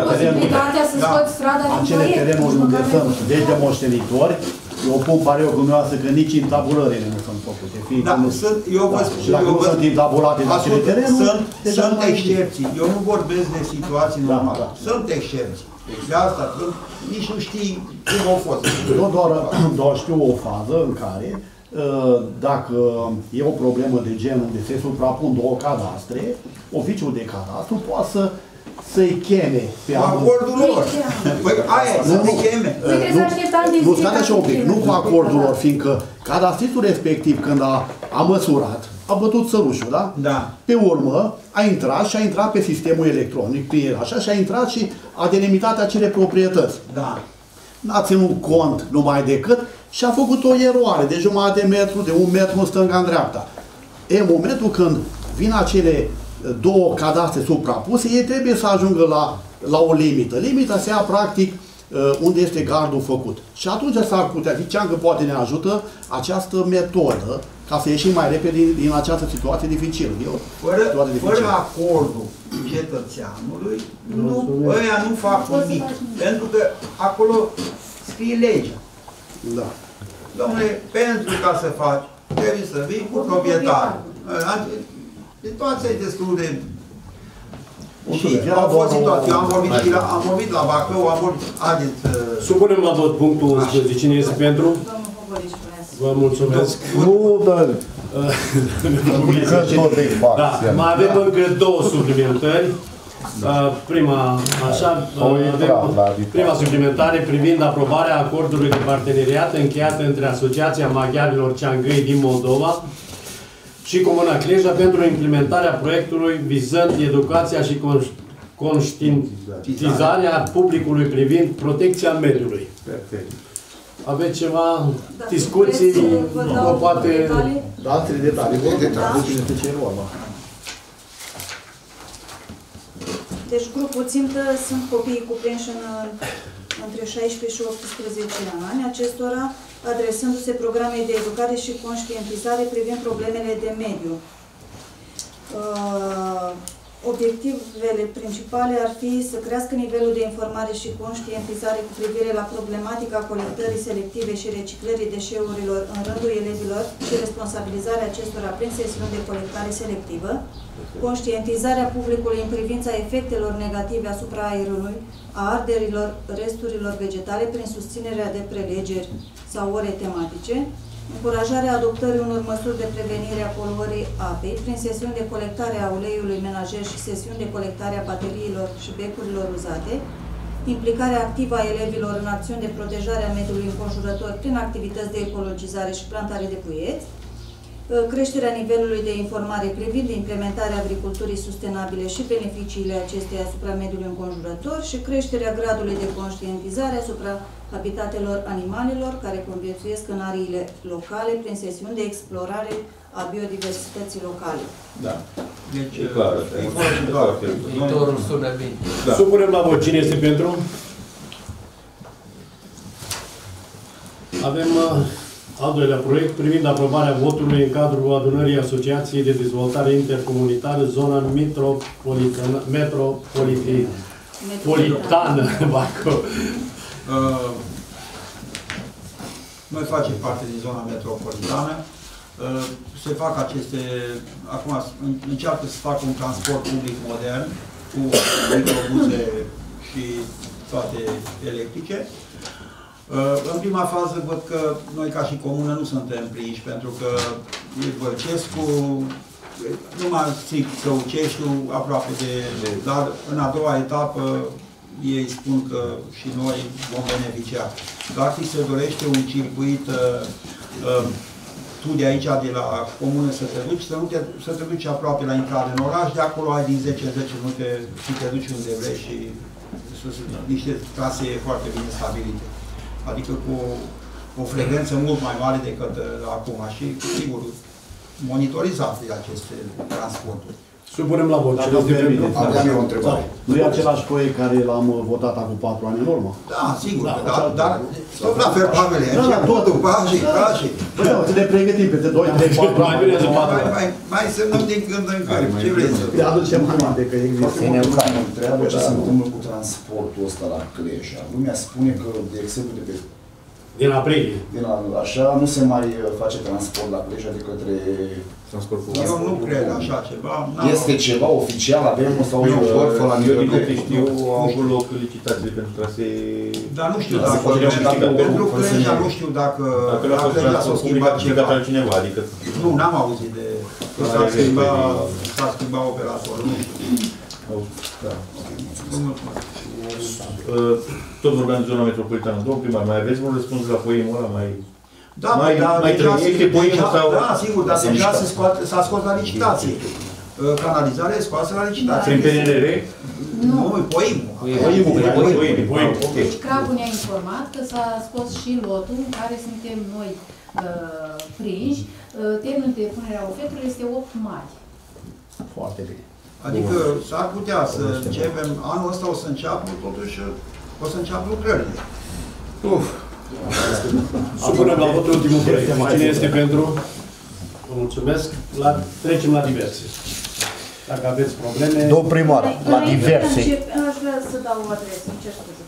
acele terenuri unde sunt zeci de moștenitori, eu pun pariu cu dumneavoastră că nici în tabulările nu sunt făcute. Da, sunt, eu vă spun, și dacă eu nu vă sunt intabulate în acele terenuri, sunt, sunt excepții. Eu nu vorbesc de situații normale. Sunt excepții. De asta, nici nu știi cum au fost. Eu doar, doar știu o fază în care, dacă e o problemă de genul unde se suprapun două cadastre, oficiul de cadastru poate să să-i cheme pe acordul lor. Păi aia e, să-i cheme. Nu, stai așa un pic, nu cu acordul lor, fiindcă cadastristul respectiv, când a, a măsurat, a bătut sărușul, da? Da. Pe urmă, a intrat și a intrat pe sistemul electronic, pe așa, și a intrat și a delimitat acele proprietăți. Da. N-a ținut cont numai decât și a făcut o eroare de jumătate de metru, de un metru în stânga, în dreapta. E, în momentul când vin acele două cadastre suprapuse, ei trebuie să ajungă la, la o limită. Limita se ia practic unde este gardul făcut. Și atunci s-ar putea, ziceam că poate ne ajută această metodă ca să ieșim mai repede din, din această situație dificilă. Eu, fără, situație dificilă. fără acordul cetățeanului, nu, ăia nu fac nimic. Pentru că acolo scrie legea. Da. Dom'le, pentru ca să faci, trebuie să vii cu proprietarul. Situația e destul de... Și au fost situații, am vorbit și la, am vorbit la Bacău, am vorbit... Haideți... Supunem la vot punctul unsprezece. Cine este pentru? Vă mulțumesc. Nu, dar... Da, mai avem încă două suplimentări. Prima, așa, avem prima suplimentare privind aprobarea acordului de parteneriat încheiat între Asociația Maghiarilor Ceangâi din Moldova și Comuna Cleja pentru implementarea proiectului vizând educația și conștientizarea publicului privind protecția mediului. Perfect. Aveți ceva discuții? Nu, poate... Dați-le detalii. Despre ce e vorba. Deci grupul țintă sunt copiii cuprinși în, între șaisprezece și optsprezece ani, acestora adresându-se programei de educare și conștientizare privind problemele de mediu. Uh, obiectivele principale ar fi să crească nivelul de informare și conștientizare cu privire la problematica colectării selective și reciclării deșeurilor în rândul elevilor și responsabilizarea acestora prin sesiuni de colectare selectivă, conștientizarea publicului în privința efectelor negative asupra aerului, a arderilor resturilor vegetale prin susținerea de prelegeri sau ore tematice, încurajarea adoptării unor măsuri de prevenire a poluării apei prin sesiuni de colectare a uleiului menajer și sesiuni de colectare a bateriilor și becurilor uzate, implicarea activă a elevilor în acțiuni de protejare a mediului înconjurător prin activități de ecologizare și plantare de puieți, creșterea nivelului de informare privind implementarea agriculturii sustenabile și beneficiile acesteia asupra mediului înconjurător și creșterea gradului de conștientizare asupra habitatelor animalelor care conviețuiesc în ariile locale prin sesiuni de explorare a biodiversității locale. Da. Deci, e clar. Viitorul sună bine. Da. Supunem la vot. Cine este pentru? Avem uh, al doilea proiect privind aprobarea votului în cadrul adunării Asociației de Dezvoltare Intercomunitară Zona Metropolitană Metropolitană Bacău. Uh, noi facem parte din zona metropolitană. Uh, se fac aceste, acum încearcă să facă un transport public modern cu microbuze și toate electrice. Uh, în prima fază văd că noi ca și comună nu suntem prinși, pentru că e Bălcescu, numai strict Căuceștiul, aproape de... Dar în a doua etapă ei spun că și noi vom beneficia. Dacă se dorește un circuit, uh, tu de aici, de la comună să te duci, să, nu te, să te duci aproape la intrare în oraș, de acolo ai din zece în zece minute și te duci unde vrei și sunt niște trase foarte bine stabilite. Adică cu o frecvență mult mai mare decât uh, acum și, sigur, monitorizate aceste transporturi. Supunem la vot. Dacă permite, aveam o întrebare. Nu e același proiect care l-am votat acum patru ani în urmă? Da, sigur, da, da, dar tot la fel, Pavele, da, începutul, pașii, pașii. Băi, da, să ne pregătim peste doi, trei, patru ani. Mai, mai semnăm din când în când, ce vrei să... Te aducem aminte că există. Foarte mult mă întreabă ce se întâmplă cu transportul ăsta la Cluj. Lumea spune că, de exemplu, de pe din aprilie. Din a, așa nu se mai face transport la Cluj de către transport public. Eu nu cred așa ceva. Este ceva oficial, avem sau eu văd la nivel de de știu, au avut loc licitații pentru trasee. Dar nu știu dacă pentru Cluj nu știu dacă dacă a fost transport public aplicat altcineva, adică nu, n-am auzit de că s-a schimbat s-a schimbat operatorul, nu știu. Da. Tot vorbeam de zona metropolitană. Domnul primar, mai aveți un răspuns la poemul ăla? Mai, da, mai, da, mai trăiește poemul sau... Da, sigur, dar deja s-a scos la licitație. Canalizarea e scoasă la licitație. Prin P N R R? Nu, poemul. Poemul. Deci Crabul ne-a informat că s-a scos și lotul în care suntem noi prinși. Termenul de punere a ofertelor este opt mai. Foarte bine. Adică s-ar putea să începem, anul ăsta o să înceapă, totuși, o să înceapă lucrările. Uf! Supunem la votul ultimul proiect. Cine este pentru? Vă mulțumesc. La, trecem la diverse. Dacă aveți probleme... Domnul primar, la diverse. Aș vrea să dau o adresă, îmi cer scuze.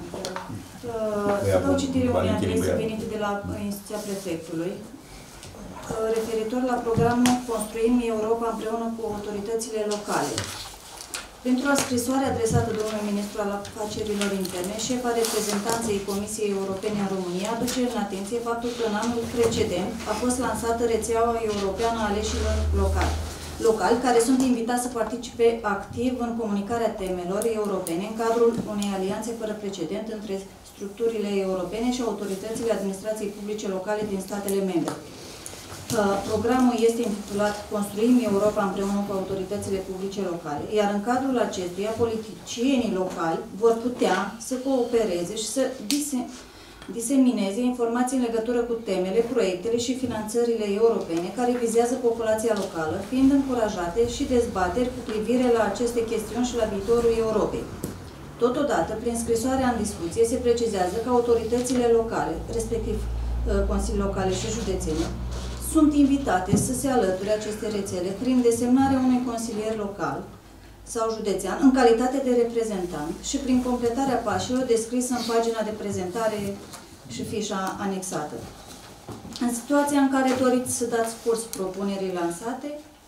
Să dau citire unei adrese venite de la instituția prefectului, referitor la programul Construim Europa împreună cu autoritățile locale. Pentru o scrisoare adresată domnului ministru al afacerilor interne, șefa reprezentanței Comisiei Europene în România aduce în atenție faptul că în anul precedent a fost lansată rețeaua europeană a aleșilor locali, locali care sunt invitați să participe activ în comunicarea temelor europene în cadrul unei alianțe fără precedent între structurile europene și autoritățile administrației publice locale din statele membre. Programul este intitulat Construim Europa împreună cu autoritățile publice locale, iar în cadrul acestuia politicienii locali vor putea să coopereze și să disemineze informații în legătură cu temele, proiectele și finanțările europene care vizează populația locală, fiind încurajate și dezbateri cu privire la aceste chestiuni și la viitorul Europei. Totodată, prin scrisoarea în discuție, se precizează că autoritățile locale, respectiv Consilii Locale și Județene, sunt invitate să se alăture aceste rețele prin desemnarea unui consilier local sau județean în calitate de reprezentant și prin completarea pașilor descrisă în pagina de prezentare și fișa anexată. În situația în care doriți să dați curs propunerii lansate,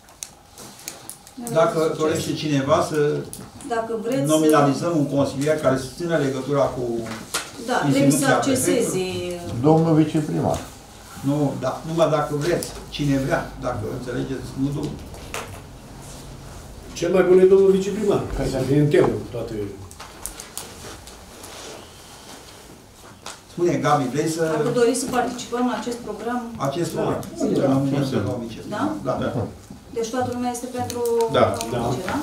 dacă dorește cineva să dacă vreți nominalizăm un consilier care să țină legătura cu da, trebuie să acceseze domnul viceprimar. Nu, da, numai dacă vreți, cine vrea, dacă înțelegeți, nu domnul. Cel mai bun e domnul viceprimar, care să fie în temă toate. Spune, Gabi, vrei să... Dacă doriți să participăm la acest program... Acest program? Da. Da? Da. Da. Deci toată lumea este pentru... Da. Da. Da?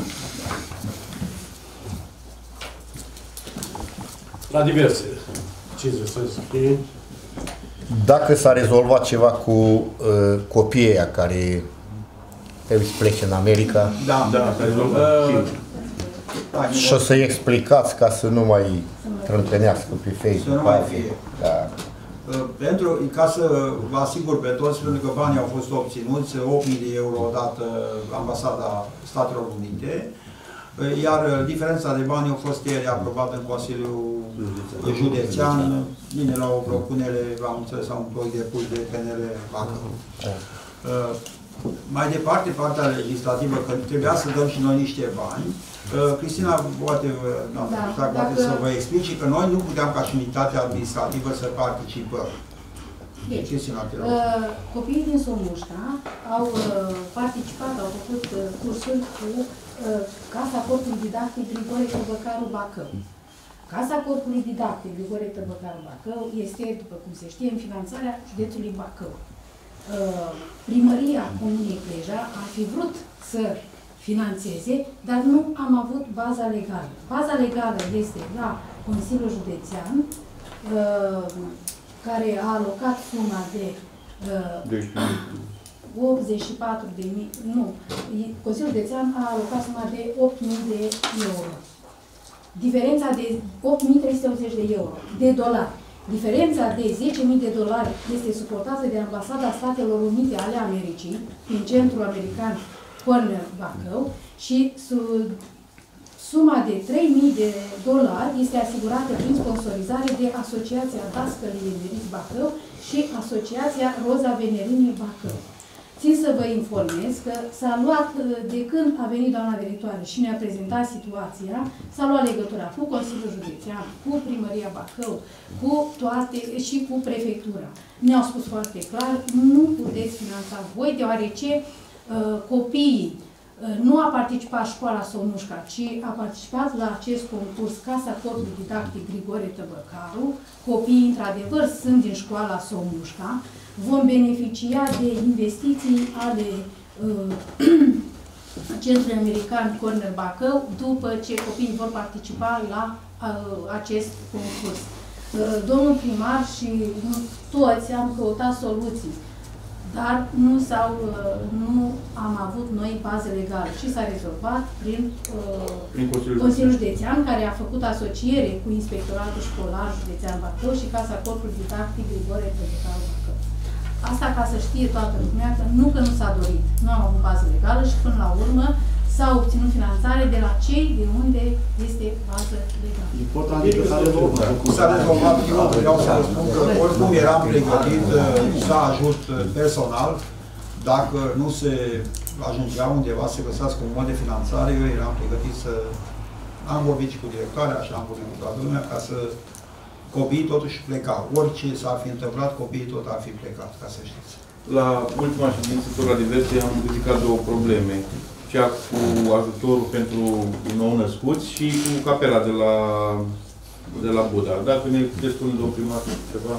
La diverse. Ce să scrie? Dacă s-a rezolvat ceva cu uh, copiii aia care trebuie să plece în America, da, da, s-a rezolvat. Uh, și o să-i explicați ca să nu mai întâlnească pe Facebook. Să nu mai fie. Da. Uh, pentru, ca să vă asigur pe toți, pentru că banii au fost obținuți, opt mii de euro odată Ambasada Statelor Unite, iar diferența de bani a fost ieri aprobată în Consiliul Județean, vine la o propunere, am înțeles, la un proiect depus de P N R Bacău. Uh, mai departe, partea legislativă, că trebuia să dăm și noi niște bani, uh, Cristina poate, da, da, poate dacă... să vă explice că noi nu puteam ca și unitate administrativă să participăm. Deci, Cristina, te rog. Uh, copiii din Somușca au uh, participat, au făcut uh, cursuri cu Casa Corpului Didactic Grigore Căbăcaru Bacău. Casa Corpului Didactic Grigore Tăbăcaru Bacău este, după cum se știe, în finanțarea județului Bacău. Primăria Comunei Cleja ar fi vrut să finanțeze, dar nu am avut baza legală. Baza legală este la Consiliul Județean, care a alocat suma de optzeci și patru de mii, nu, Consiliul Județean a alocat suma de opt mii de euro. Diferența de opt mii trei sute optzeci de euro, de dolari. Diferența de zece mii de dolari este suportată de Ambasada Statelor Unite ale Americii, prin Centrul American Corner Bacău, și suma de trei mii de dolari este asigurată prin sponsorizare de Asociația Dascălii Veneriți Bacău și Asociația Roza Venerini Bacău. Țin să vă informez că s-a luat, de când a venit doamna directoare și ne-a prezentat situația, s-a luat legătura cu Consiliul Județean, cu Primăria Bacău, cu toate și cu Prefectura. Ne-au spus foarte clar, nu puteți finanța voi, deoarece uh, copiii uh, nu a participat școala Somușca, ci a participat la acest concurs Casa Corpului Didactic Grigore Tăbăcaru. Copiii, într-adevăr, sunt din școala Somușca. Vom beneficia de investiții ale uh, Centrului American Corner Bacău după ce copiii vor participa la uh, acest concurs. Uh, domnul primar și toți am căutat soluții, dar nu, sau, uh, nu am avut noi bază legală și s-a rezolvat prin, uh, prin Consiliul, Consiliul Județean, care a făcut asociere cu Inspectoratul Școlar Județean Bacău și Casa Corpului Didactic Grigore Tăbăcaru Bacău. Asta ca să știe toată lumea, că nu că nu s-a dorit, nu am avut bază legală și până la urmă s-a obținut finanțare de la cei de unde este bază legală. Important e că s-a rezolvat. S-a rezolvat, eu vreau să vă spun că oricum eram pregătit să ajut personal, dacă nu se ajungea undeva să găsească un mod de finanțare, eu eram pregătit să... Am vorbit și cu directoarea, așa am vorbit cu toată lumea, ca să copiii totuși plecau. Orice s-ar fi întâmplat, copiii tot ar fi plecat, ca să știți. La ultima ședință, tot la diverse, am ridicat două probleme. Cea cu ajutorul pentru nou-născuți și cu capela de la, de la Buda. Dacă ne puteți spune, domnul primar, ceva?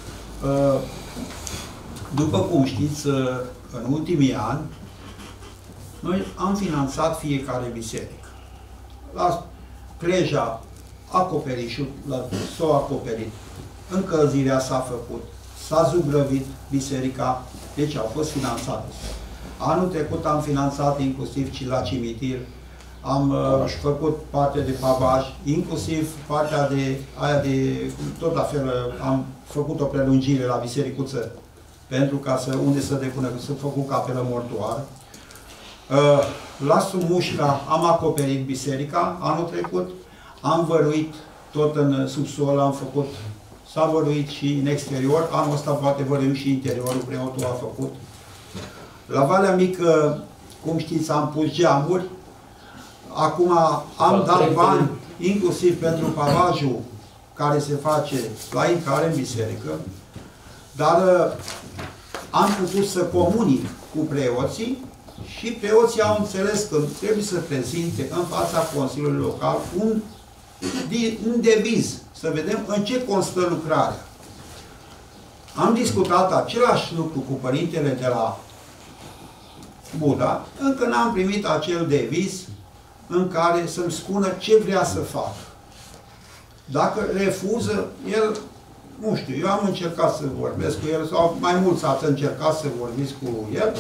După cum știți, în ultimii ani, noi am finanțat fiecare biserică. La Cleja, acoperișul s-a acoperit, încălzirea s-a făcut, s-a zugrăvit biserica, deci au fost finanțate. Anul trecut am finanțat inclusiv și la cimitir, am uh, făcut parte de pavaj, inclusiv partea de aia de, tot la fel, am făcut o prelungire la bisericuță, pentru ca să, unde să depună, să făcut capelă mortoară. Uh, la Sumușca am acoperit biserica anul trecut, am văruit tot în subsol, am făcut, s-a văruit și în exterior, anul ăsta poate văruim și interiorul, preotul a făcut. La Valea Mică, cum știți, am pus geamuri, acum am dat bani, inclusiv pentru pavajul care se face la intrare în biserică, dar am putut să comunic cu preoții și preoții au înțeles că trebuie să prezinte în fața Consiliului Local un un deviz, să vedem în ce constă lucrarea. Am discutat același lucru cu părintele de la Buda, încă n-am primit acel deviz în care să-mi spună ce vrea să facă. Dacă refuză, el, nu știu, eu am încercat să vorbesc cu el, sau mai mulți ați încercat să vorbiți cu el,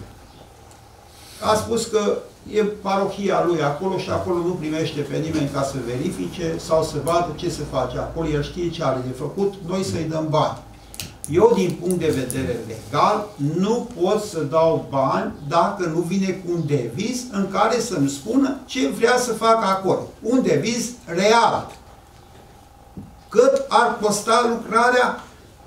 a spus că e parohia lui acolo și acolo nu primește pe nimeni ca să verifice sau să vadă ce se face acolo, el știe ce are de făcut, noi să-i dăm bani. Eu, din punct de vedere legal, nu pot să dau bani dacă nu vine cu un deviz în care să-mi spună ce vrea să facă acolo. Un deviz real. Cât ar costa lucrarea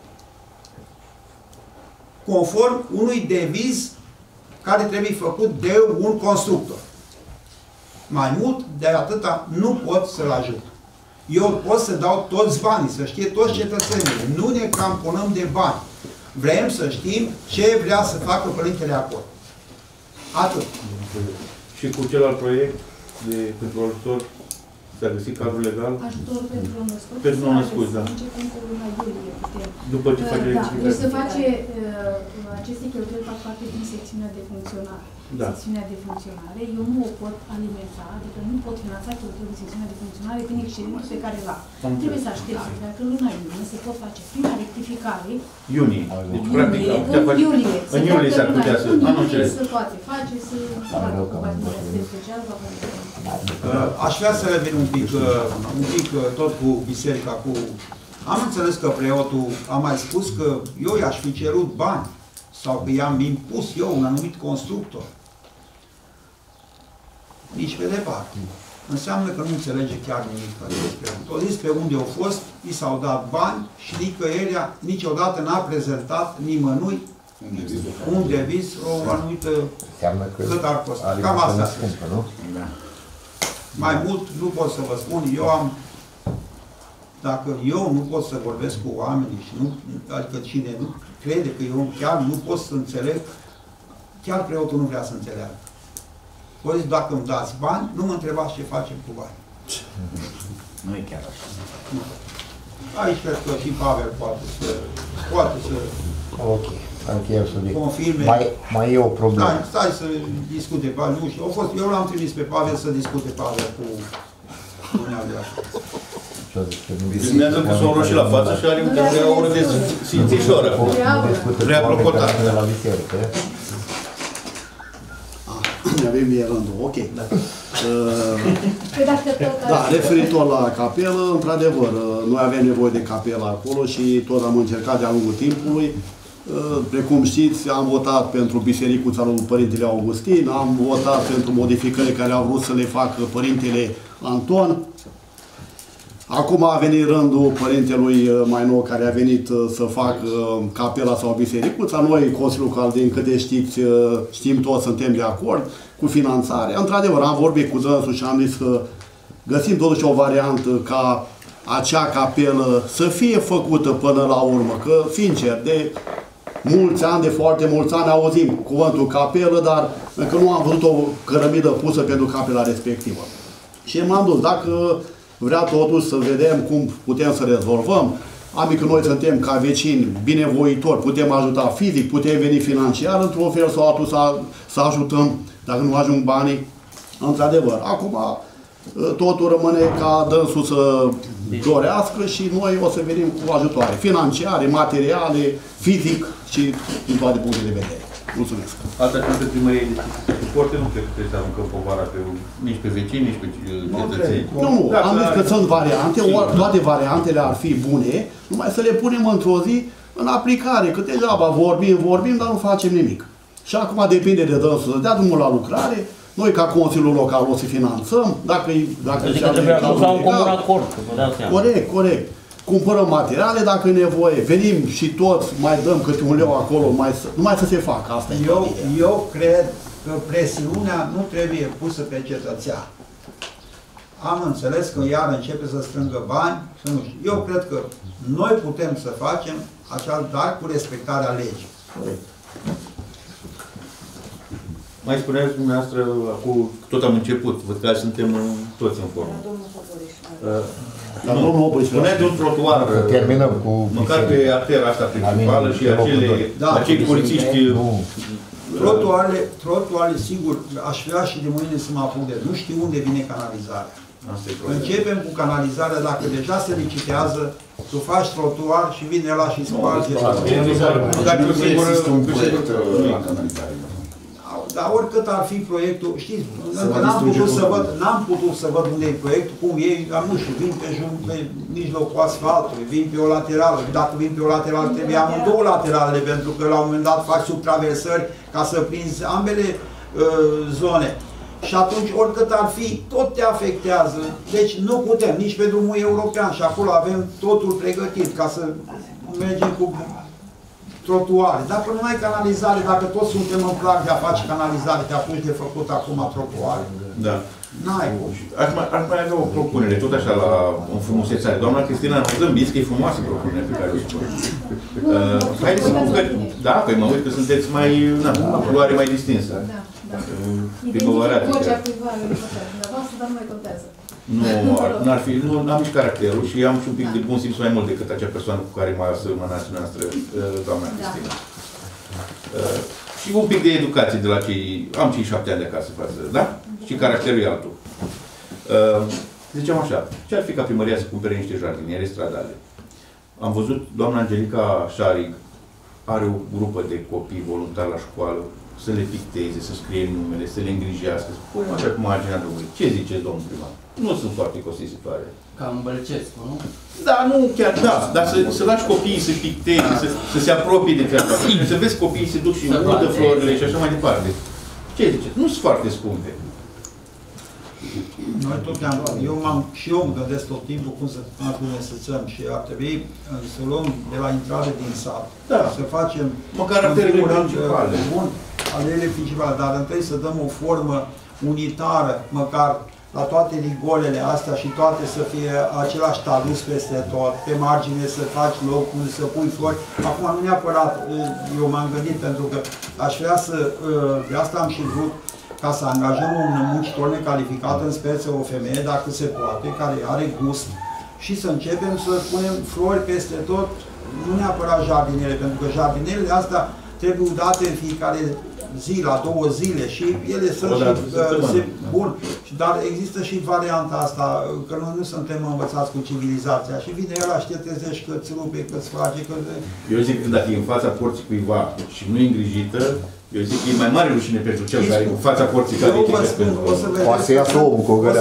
conform unui deviz care trebuie făcut de un constructor. Mai mult de atâta nu pot să-l ajut. Eu pot să dau toți banii, să știe toți cetățenii. Nu ne camponăm de bani. Vrem să știm ce vrea să facă părintele acolo. Atât. Și cu celălalt proiect de pentru ajutor? S-a găsit cadrul legal? Ajutor pentru nou-născuți. Pentru nou-născuți, da. Începând cu luna iulie, putem. După ce face Da, deci se face, aceste cheltuieli fac parte din secțiunea de funcționare. Da. Secțiunea de funcționare, eu nu o pot alimenta, adică nu pot finanța cheltuielile din secțiunea de funcționare din excedentul pe care l-am. Trebuie să aștept să treacă luna iulie, se pot face prima rectificare. Iunie. Deci, practic, Iulie, am putea în face... iulie. În iulie s-ar putea să... În Am iulie înțeles. se poate face, să facă cu partea special, va Aș vrea să revin un pic, un pic tot cu biserica, cu... Am înțeles că preotul a mai spus că eu i-aș fi cerut bani sau că i-am impus eu un anumit constructor. Nici pe departe. Înseamnă că nu înțelege chiar nimic. O zis pe unde au fost, i s-au dat bani și nicăieri, niciodată n-a prezentat nimănui un deviz, o anumită cât ar costa. Cam asta. Scumpă, nu? Da. Mai mult nu pot să vă spun, eu am, dacă eu nu pot să vorbesc cu oamenii și nu, adică cine nu crede că eu chiar nu pot să înțeleg, chiar preotul nu vrea să înțeleagă. Vă zic, dacă îmi dați bani, nu mă întrebați ce facem cu bani. Nu e chiar așa. Nu. Aici cred că și Pavel poate să, poate să ok, încheiem subiectul. confirme. Mai, mai e o problemă. Stai, stai să discute Pavel, nu știu. Au fost, eu l-am trimis pe Pavel să discute Pavel cu dumneavoastră. Filmează cu sorul și la față și are de o oră de simțișoară. Vrea procotat. La biserică. Mi-avem mie rândul, ok. Da. Da, referitor la capelă, într-adevăr, noi avem nevoie de capelă acolo și tot am încercat de-a lungul timpului. Precum știți, am votat pentru Bisericuța lui Părintele Augustin, am votat pentru modificările care au vrut să le facă Părintele Anton. Acum a venit rândul părintelui mai nou care a venit să facă capela sau bisericuța. Noi, Consiliul Local, din câte știți, știm toți, suntem de acord cu finanțarea. Într-adevăr, am vorbit cu dânsul și am zis că găsim totuși o variantă ca acea capelă să fie făcută până la urmă. Că, sincer, de mulți ani, de foarte mulți ani auzim cuvântul capelă, dar încă nu am văzut o cărămidă pusă pentru capela respectivă. Și m-am dus, dacă vrea totuși să vedem cum putem să rezolvăm. Adică noi suntem ca vecini binevoitori, putem ajuta fizic, putem veni financiar, într-un fel sau altul să, să ajutăm, dacă nu ajung banii. Într-adevăr, acum totul rămâne ca dânsul să dorească și noi o să venim cu ajutoare financiare, materiale, fizic și din toate punctele de vedere. Mulțumesc. Asta când pe primărie de suporte, nu cred că trebuie să aruncăm povara pe, nici pe vecini, nici pe cetățeni. Nu, nu, am zis că sunt variante, toate variantele ar fi bune, numai să le punem într-o zi în aplicare, că degeaba vorbim, vorbim, dar nu facem nimic. Și acum depinde de dânsul să dea drumul la lucrare, noi ca Consiliul Local o să finanțăm, dacă... dacă deci că trebuie să la un comun acord. Corect, corect. Cumpărăm materiale dacă e nevoie, venim și toți mai dăm câte un leu acolo, mai să, numai să se facă. Asta eu, eu cred că presiunea nu trebuie pusă pe cetățean. Am înțeles că iar începe să strângă bani, să nu știu. Eu cred că noi putem să facem acea, dar cu respectarea legii. Mai spuneați dumneavoastră, acum tot am început, văd că suntem toți în formă. Dar nu, nu, nu, spuneți de un trotuar, terminăm cu măcar pe artera asta principală și acele, da, acei polițiști. Trotuarele, trotuarele, sigur, aș vrea și de mâine să mă apuc de, nu știu unde vine canalizarea. Începem cu canalizarea, dacă deja se licitează, tu faci trotuar și vine la și sparge. Dacă nu există un proiect la canalizare. Dar oricât ar fi proiectul, știți, încă n-am putut să văd, n-am putut să văd unde e proiectul, cum e, am nu știu, vin pe, jum, pe mijlocul asfaltului, vin pe o laterală, dacă vin pe o laterală trebuie amândouă lateralele, pentru că la un moment dat faci subtraversări ca să prinzi ambele uh, zone. Și atunci, oricât ar fi, tot te afectează. Deci nu putem, nici pe drumul european și acolo avem totul pregătit ca să mergem cu trotuare. Dacă nu ai canalizare, dacă toți suntem în prag de a face canalizare, te apuci de făcut acum trotuare. Da. N-ai cum. Aș mai, aș mai avea o propunere, tot așa la înfrumusețare. Doamna Cristina, nu zâmbiți că e frumoasă propunerea pe care o spun. Uh, haideți să că, da, păi mă uit că sunteți mai, na, culoare mai distinsă. Da, da. Primăvarate. Vocea cuiva, dar nu mai contează. Nu, n-ar fi, nu am nici caracterul și am și un pic de bun simț mai mult decât acea persoană cu care m-a semănat noastră, doamna Cristina. Uh, și un pic de educație de la cei, am cei șapte ani de acasă față, da? Și caracterul e altul. Uh, ziceam așa, ce ar fi ca primăria să cumpere niște jardiniere stradale? Am văzut, doamna Angelica Șarig are o grupă de copii voluntari la școală, să le picteze, să scrie numele, să le îngrijească, să punem așa cu marginea drumului. Ce ziceți, domnul primar? Nu sunt foarte costisitoare. Cam Bălcescu, nu? Da, nu chiar, da, dar să, să lași copiii să picteze, să, să se apropie de treaba asta. Să vezi copiii se duc și udă florile și așa mai departe. Ce ziceți? Nu sunt foarte scumpe. Noi tot am luat. Eu m-am, și eu îmi gândesc tot timpul cum să administrăm și ar trebui să luăm de la intrare din sat. Da. Să facem măcar arterele principale. Bun, arterele principale, dar întâi să dăm o formă unitară, măcar la toate rigolele astea și toate să fie același talus peste tot, pe margine să faci loc unde să pui flori. Acum nu neapărat, eu m-am gândit pentru că aș vrea să, de asta am și vrut ca să angajăm un muncitor necalificat, în speță o femeie, dacă se poate, care are gust, și să începem să punem flori peste tot, nu neapărat jardinele, pentru că jardinele astea trebuie date în fiecare zi, la două zile, și ele sunt și, uh, se, bun, dar există și varianta asta, că noi nu suntem învățați cu civilizația și vine el, aștetezești că îți rupe, că îți face, că... Eu zic că dacă e în fața porții cuiva și nu e îngrijită, eu zic că e mai mare rușine pentru cel care e în fața porții care e poate să iasă omul cu o gărea.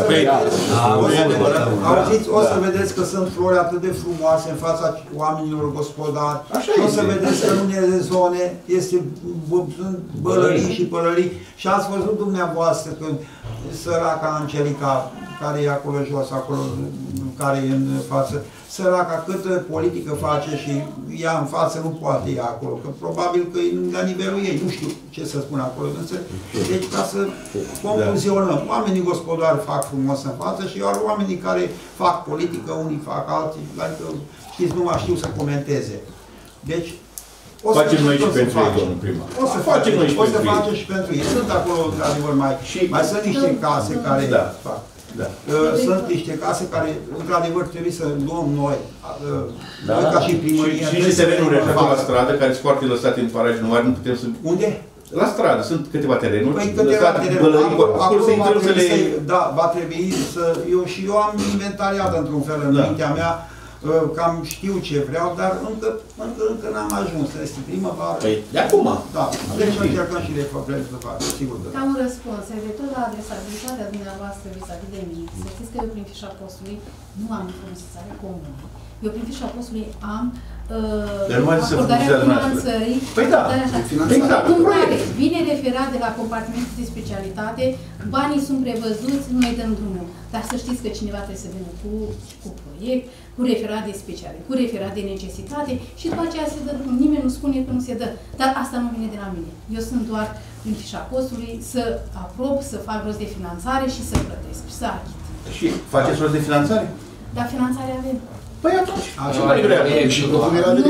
Auziți, o să vedeți că sunt flori atât de frumoase în fața oamenilor gospodari. Și o să vedeți că în unele zone este bălării și pălării. Și ați văzut dumneavoastră că săraca Angelica, care e acolo jos, acolo, care e în față, săraca câtă politică face și ea în față nu poate ea acolo, că probabil că e la nivelul ei, nu știu ce să spun acolo. Deci ca să concluzionăm, oamenii gospodari fac frumos în față și iar oamenii care fac politică, unii fac alții, adică știți, nu mai știu să comenteze. Deci, o să facem noi și pentru ei, domnul primar. O să facem noi și pentru ei. O să facem și pentru ei. Sunt acolo, într-adevăr, mai, mai sunt niște case care fac. Da. Sunt niște case care, într-adevăr, trebuie să luăm noi, da, noi ca și primărie. Și niște terenuri acolo la stradă, care sunt foarte lăsate în paraje, nu nu putem să... Unde? La stradă, sunt câteva terenuri. Păi câteva terenuri. Acolo va trebui să... Da, va trebui să... Eu și eu am inventariat într-un fel în mintea mea, cam știu ce vreau, dar încă, încă, încă n-am ajuns. Este primăvară. Păi, de acum. Da, deci încercăm și le vrem să fac, sigur că da. Ca un răspuns, referitor la adresabilitatea dumneavoastră vis-a-vis de mine, să știți că eu prin fișa postului nu am informatizare comună. Eu prin fișa postului am uh, acordarea finanțării. Păi da, exact. În care vine referat de la compartimentul de specialitate, banii sunt prevăzuți, noi dăm drumul. Dar să știți că cineva trebuie să vină cu, cu proiect, cu referat de speciale, cu referat de necesitate și după aceea se dă drumul. Nimeni nu spune că nu se dă. Dar asta nu vine de la mine. Eu sunt doar prin fișa postului să aprob, să fac rost de finanțare și să plătesc și să achit. Și faceți rost de finanțare? Dar finanțare avem. Păi atunci, așa mai grea. Nu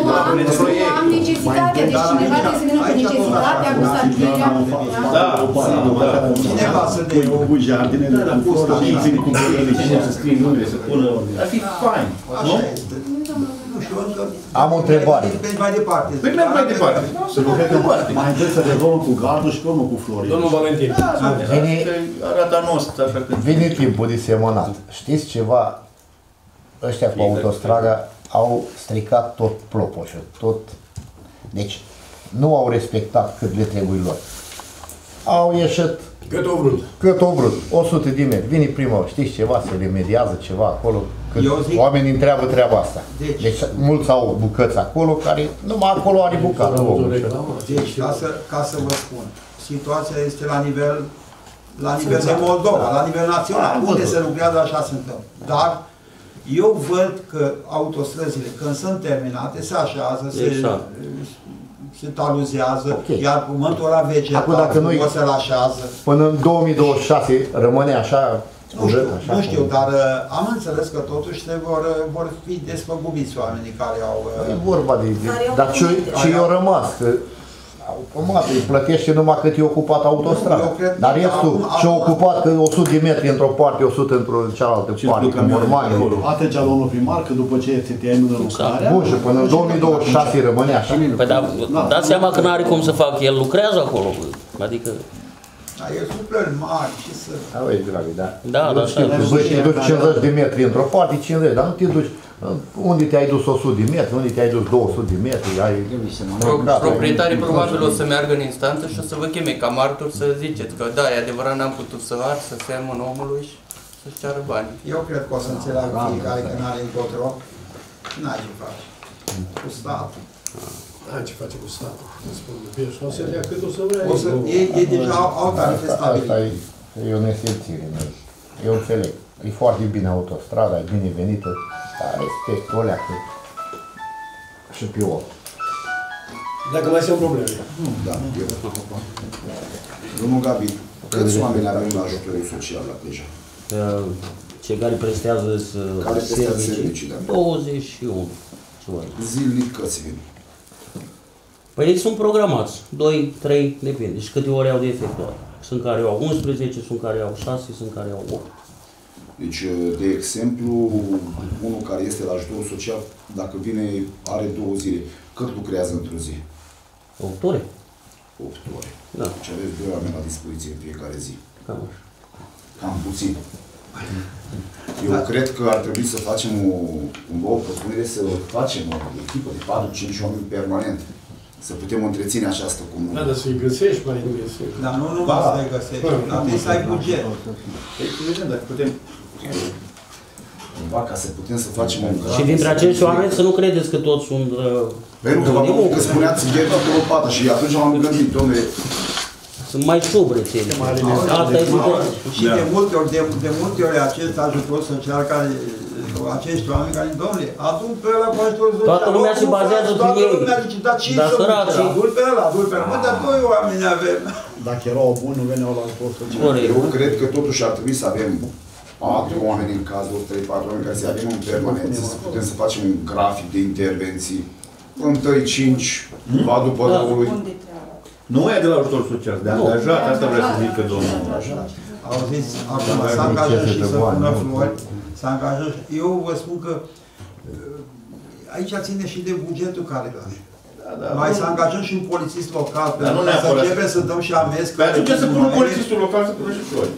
am necesitate, deci cineva trebuie să vină cu necesitatea, cu stabilirea. Da, cineva să dea cu jardinele, cu stabiliții, cu bălării, să scrie numele, să pună... Ar fi fain, nu? Am o întrebare. Mai departe. Păi merg mai departe. Mai întâi să rezolvăm cu gardul și urmă cu florii. Domnul Valentin. Arată nost, așa că... Vine timpul de semănat. Știți ceva? Ăștia cu autostrada au stricat tot plopoșul, tot. Deci nu au respectat cât le trebuie lor. Au ieșit cât o vrut. Cât o vrut. o sută de metri. Vine prima, știți ceva, se remediază ceva acolo. Că zic, oamenii întreabă treaba asta. Deci, deci mulți au bucăți acolo care numai acolo are bucată. Deci, ca să, ca să vă spun, situația este la nivel la nivel de Moldova, la nivel național. Unde se lucrează, așa se întâmplă. Dar eu văd că autostrăzile, când sunt terminate, se așează, exact. se, se taluzează, okay. Iar pământul ăla vegetal, o să-l așează. Până în două mii douăzeci și șase rămâne așa? Nu știu, așa nu știu, dar uh, am înțeles că totuși se vor, vor fi despăgubiți oamenii care au... Uh, e vorba de... de dar ce, ce i-au rămas? Că Automat, îi plătește numai cât e ocupat autostrada. Dar restul, și-a ocupat că o sută de metri într-o parte, o sută într-o cealaltă parte, cum normal. Atenția, domnul primar, că după ce se termină lucrarea... Bun, și până în două mii douăzeci și șase rămânea așa. Păi da, dați seama că n-are cum să facă, el lucrează acolo, adică... Da, e suplări mari, ce să... Da, băi, dragă, da. Da, da, așa. Băi, te duci cincizeci de metri într-o parte, cincizeci, dar nu te duci... Unde te-ai dus o sută de metri, unde te-ai dus două sute de metri, ai... Proprietarii probabil o să meargă în instanță și o să vă cheme ca martor să ziceți că da, e adevărat, n-am putut să ars, să semăn omului și să-și ceară bani. Eu cred că o să înțeleagă fiecare că n-are încotro, n-ai ce face. Cu statul. N-ai ce face cu statul. Și o să dea cât o să vrea. O să, ei, ei deja au, au tarife stabilite. Asta e, e o nesimțire. Eu înțeleg. E foarte bine autostrada, e binevenită, dar respect o leacă și pe om. Dacă mai sunt probleme. Da, eu. Domnul Gabi, câți oameni avem la ajutorul social la Cleja? Cei care prestează care prestează servicii, da. douăzeci și unu. Zilnic câți vin? Păi ei sunt programați, doi, trei, depinde. Și câte ore au de efectuat. Sunt care au unsprezece, sunt care au șase, sunt care au opt. Deci, de exemplu, unul care este la ajutor social, dacă vine, are două zile, cât lucrează într-o zi? opt ore. opt ore. Da. Deci aveți doi oameni la dispoziție în fiecare zi. Cam așa. Cam puțin. Eu da. cred că ar trebui să facem o, o propunere, să facem o echipă de patru cinci oameni permanent. Să putem întreține această comună. Da, dar să-i găsești, mai nu găsești. Dar nu numai da. să-i găsești, dar trebuie să ai buget. Păi, vedem, dacă putem... Cumva, ca să putem să facem un graf... Și dintre acești oameni să nu credeți că toți sunt... Pentru că, că spuneați gherba pe lopată și atunci m-am gândit, domnule... Sunt mai șubrețele. Și de multe ori, de, de multe ori acest ajutor social care... acești oameni care, domnule, adun pe ăla cu ajutor social. Toată lumea se bazează pe ei. Toată lumea zice, dar ce să duce? Adun pe ăla, adun pe ăla. Mă, dar doi oameni avem. Dacă erau buni, nu veneau la ajutor social. Eu cred că totuși ar trebui să avem patru oameni în cazul, trei patru oameni care să avem în permanență, să putem să facem un grafic de intervenții. Întâi cinci, va după răului. Nu e de la ajutor social, de angajat, asta vrea să zică domnul. Auziți, acum să angajăm și să pună flori, să angajăm. Eu vă spun că aici ține și de bugetul care îl are. Da, da, mai să angajăm și un polițist local, dar nu să începem să dăm și amezi. Dar atunci să pună polițistul local să pună și flori.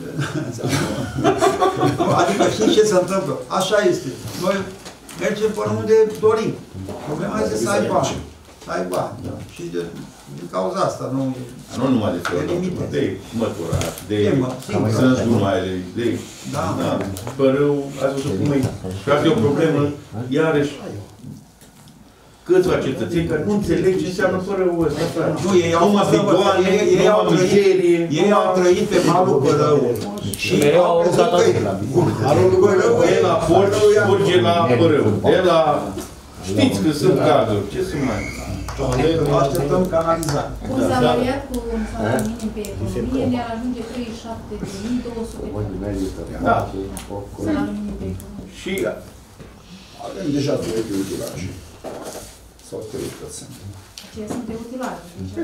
Adică știți ce se întâmplă? Așa este. Noi mergem până unde dorim. Problema este să ai bani. Să ai bani. Și de, din cauza asta nu... Nu numai de flori, de măturat, de sănăzgunoaiele, de... Da. Părău, ați văzut cum e. Și asta e o problemă, iarăși, câțiva cetățeni care nu înțeleg ce înseamnă părăul ăsta. Nu, ei au trăit, ei au trăit pe malul părăului. Și mereu au aruncat atât. De la porci, curge la părău. De la... Știți că sunt cazuri, ce să mai... Așteptăm canalizare. Un salariat cu un salariu minim pe economie ne-ar ajunge treizeci și șapte de mii două sute. Da. Salariul minim pe economie. Și avem deja trei pe utilaje. Sau trei că sunt. Aceia sunt pe utilaje.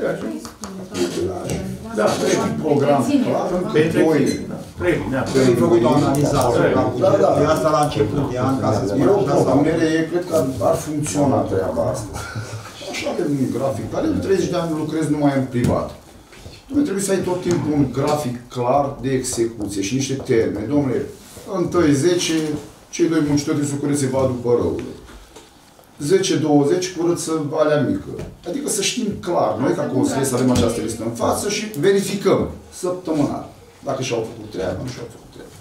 Da, trei program. Pe trei. Trebuie făcut o analizare. De asta la început de an, ca să spun așa. Eu propunere, cred că ar funcționa treaba asta. Și avem un grafic, care în treizeci de ani lucrez numai în privat. Trebuie să ai tot timpul un grafic clar de execuție și niște termeni. Dom'le, întâi zece, cei doi muncitori din sucurețe va după răul. zece douăzeci curăță Valea Mică. Adică să știm clar, noi ca consilieri să avem această listă în față și verificăm săptămânal. Dacă și-au făcut treaba, nu și-au făcut treaba.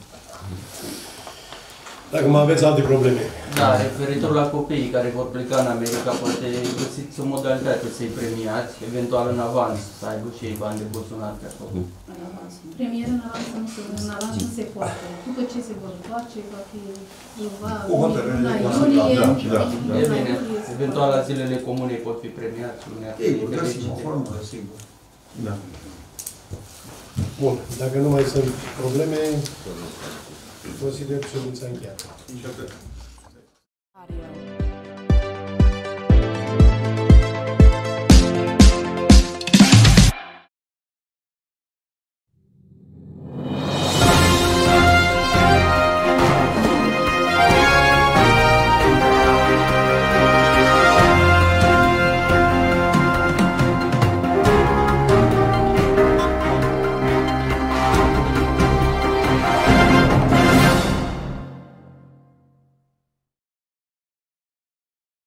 Dacă mai aveți alte probleme. Da, referitor la copiii care vor pleca în America, poate găsiți o modalitate să-i premiați, eventual în avans, să aibă și ei bani de buzunar pe acolo. Premier în avans nu se, în avans nu se poate. După ce se vor întoarce, va fi va o hotărâre luna de iulie. Da, da. E bine, eventual la zilele comune pot fi premiați. Sigur, găsim o formulă, sigur. Da. Bun, dacă nu mai sunt probleme, consider ședința încheiată.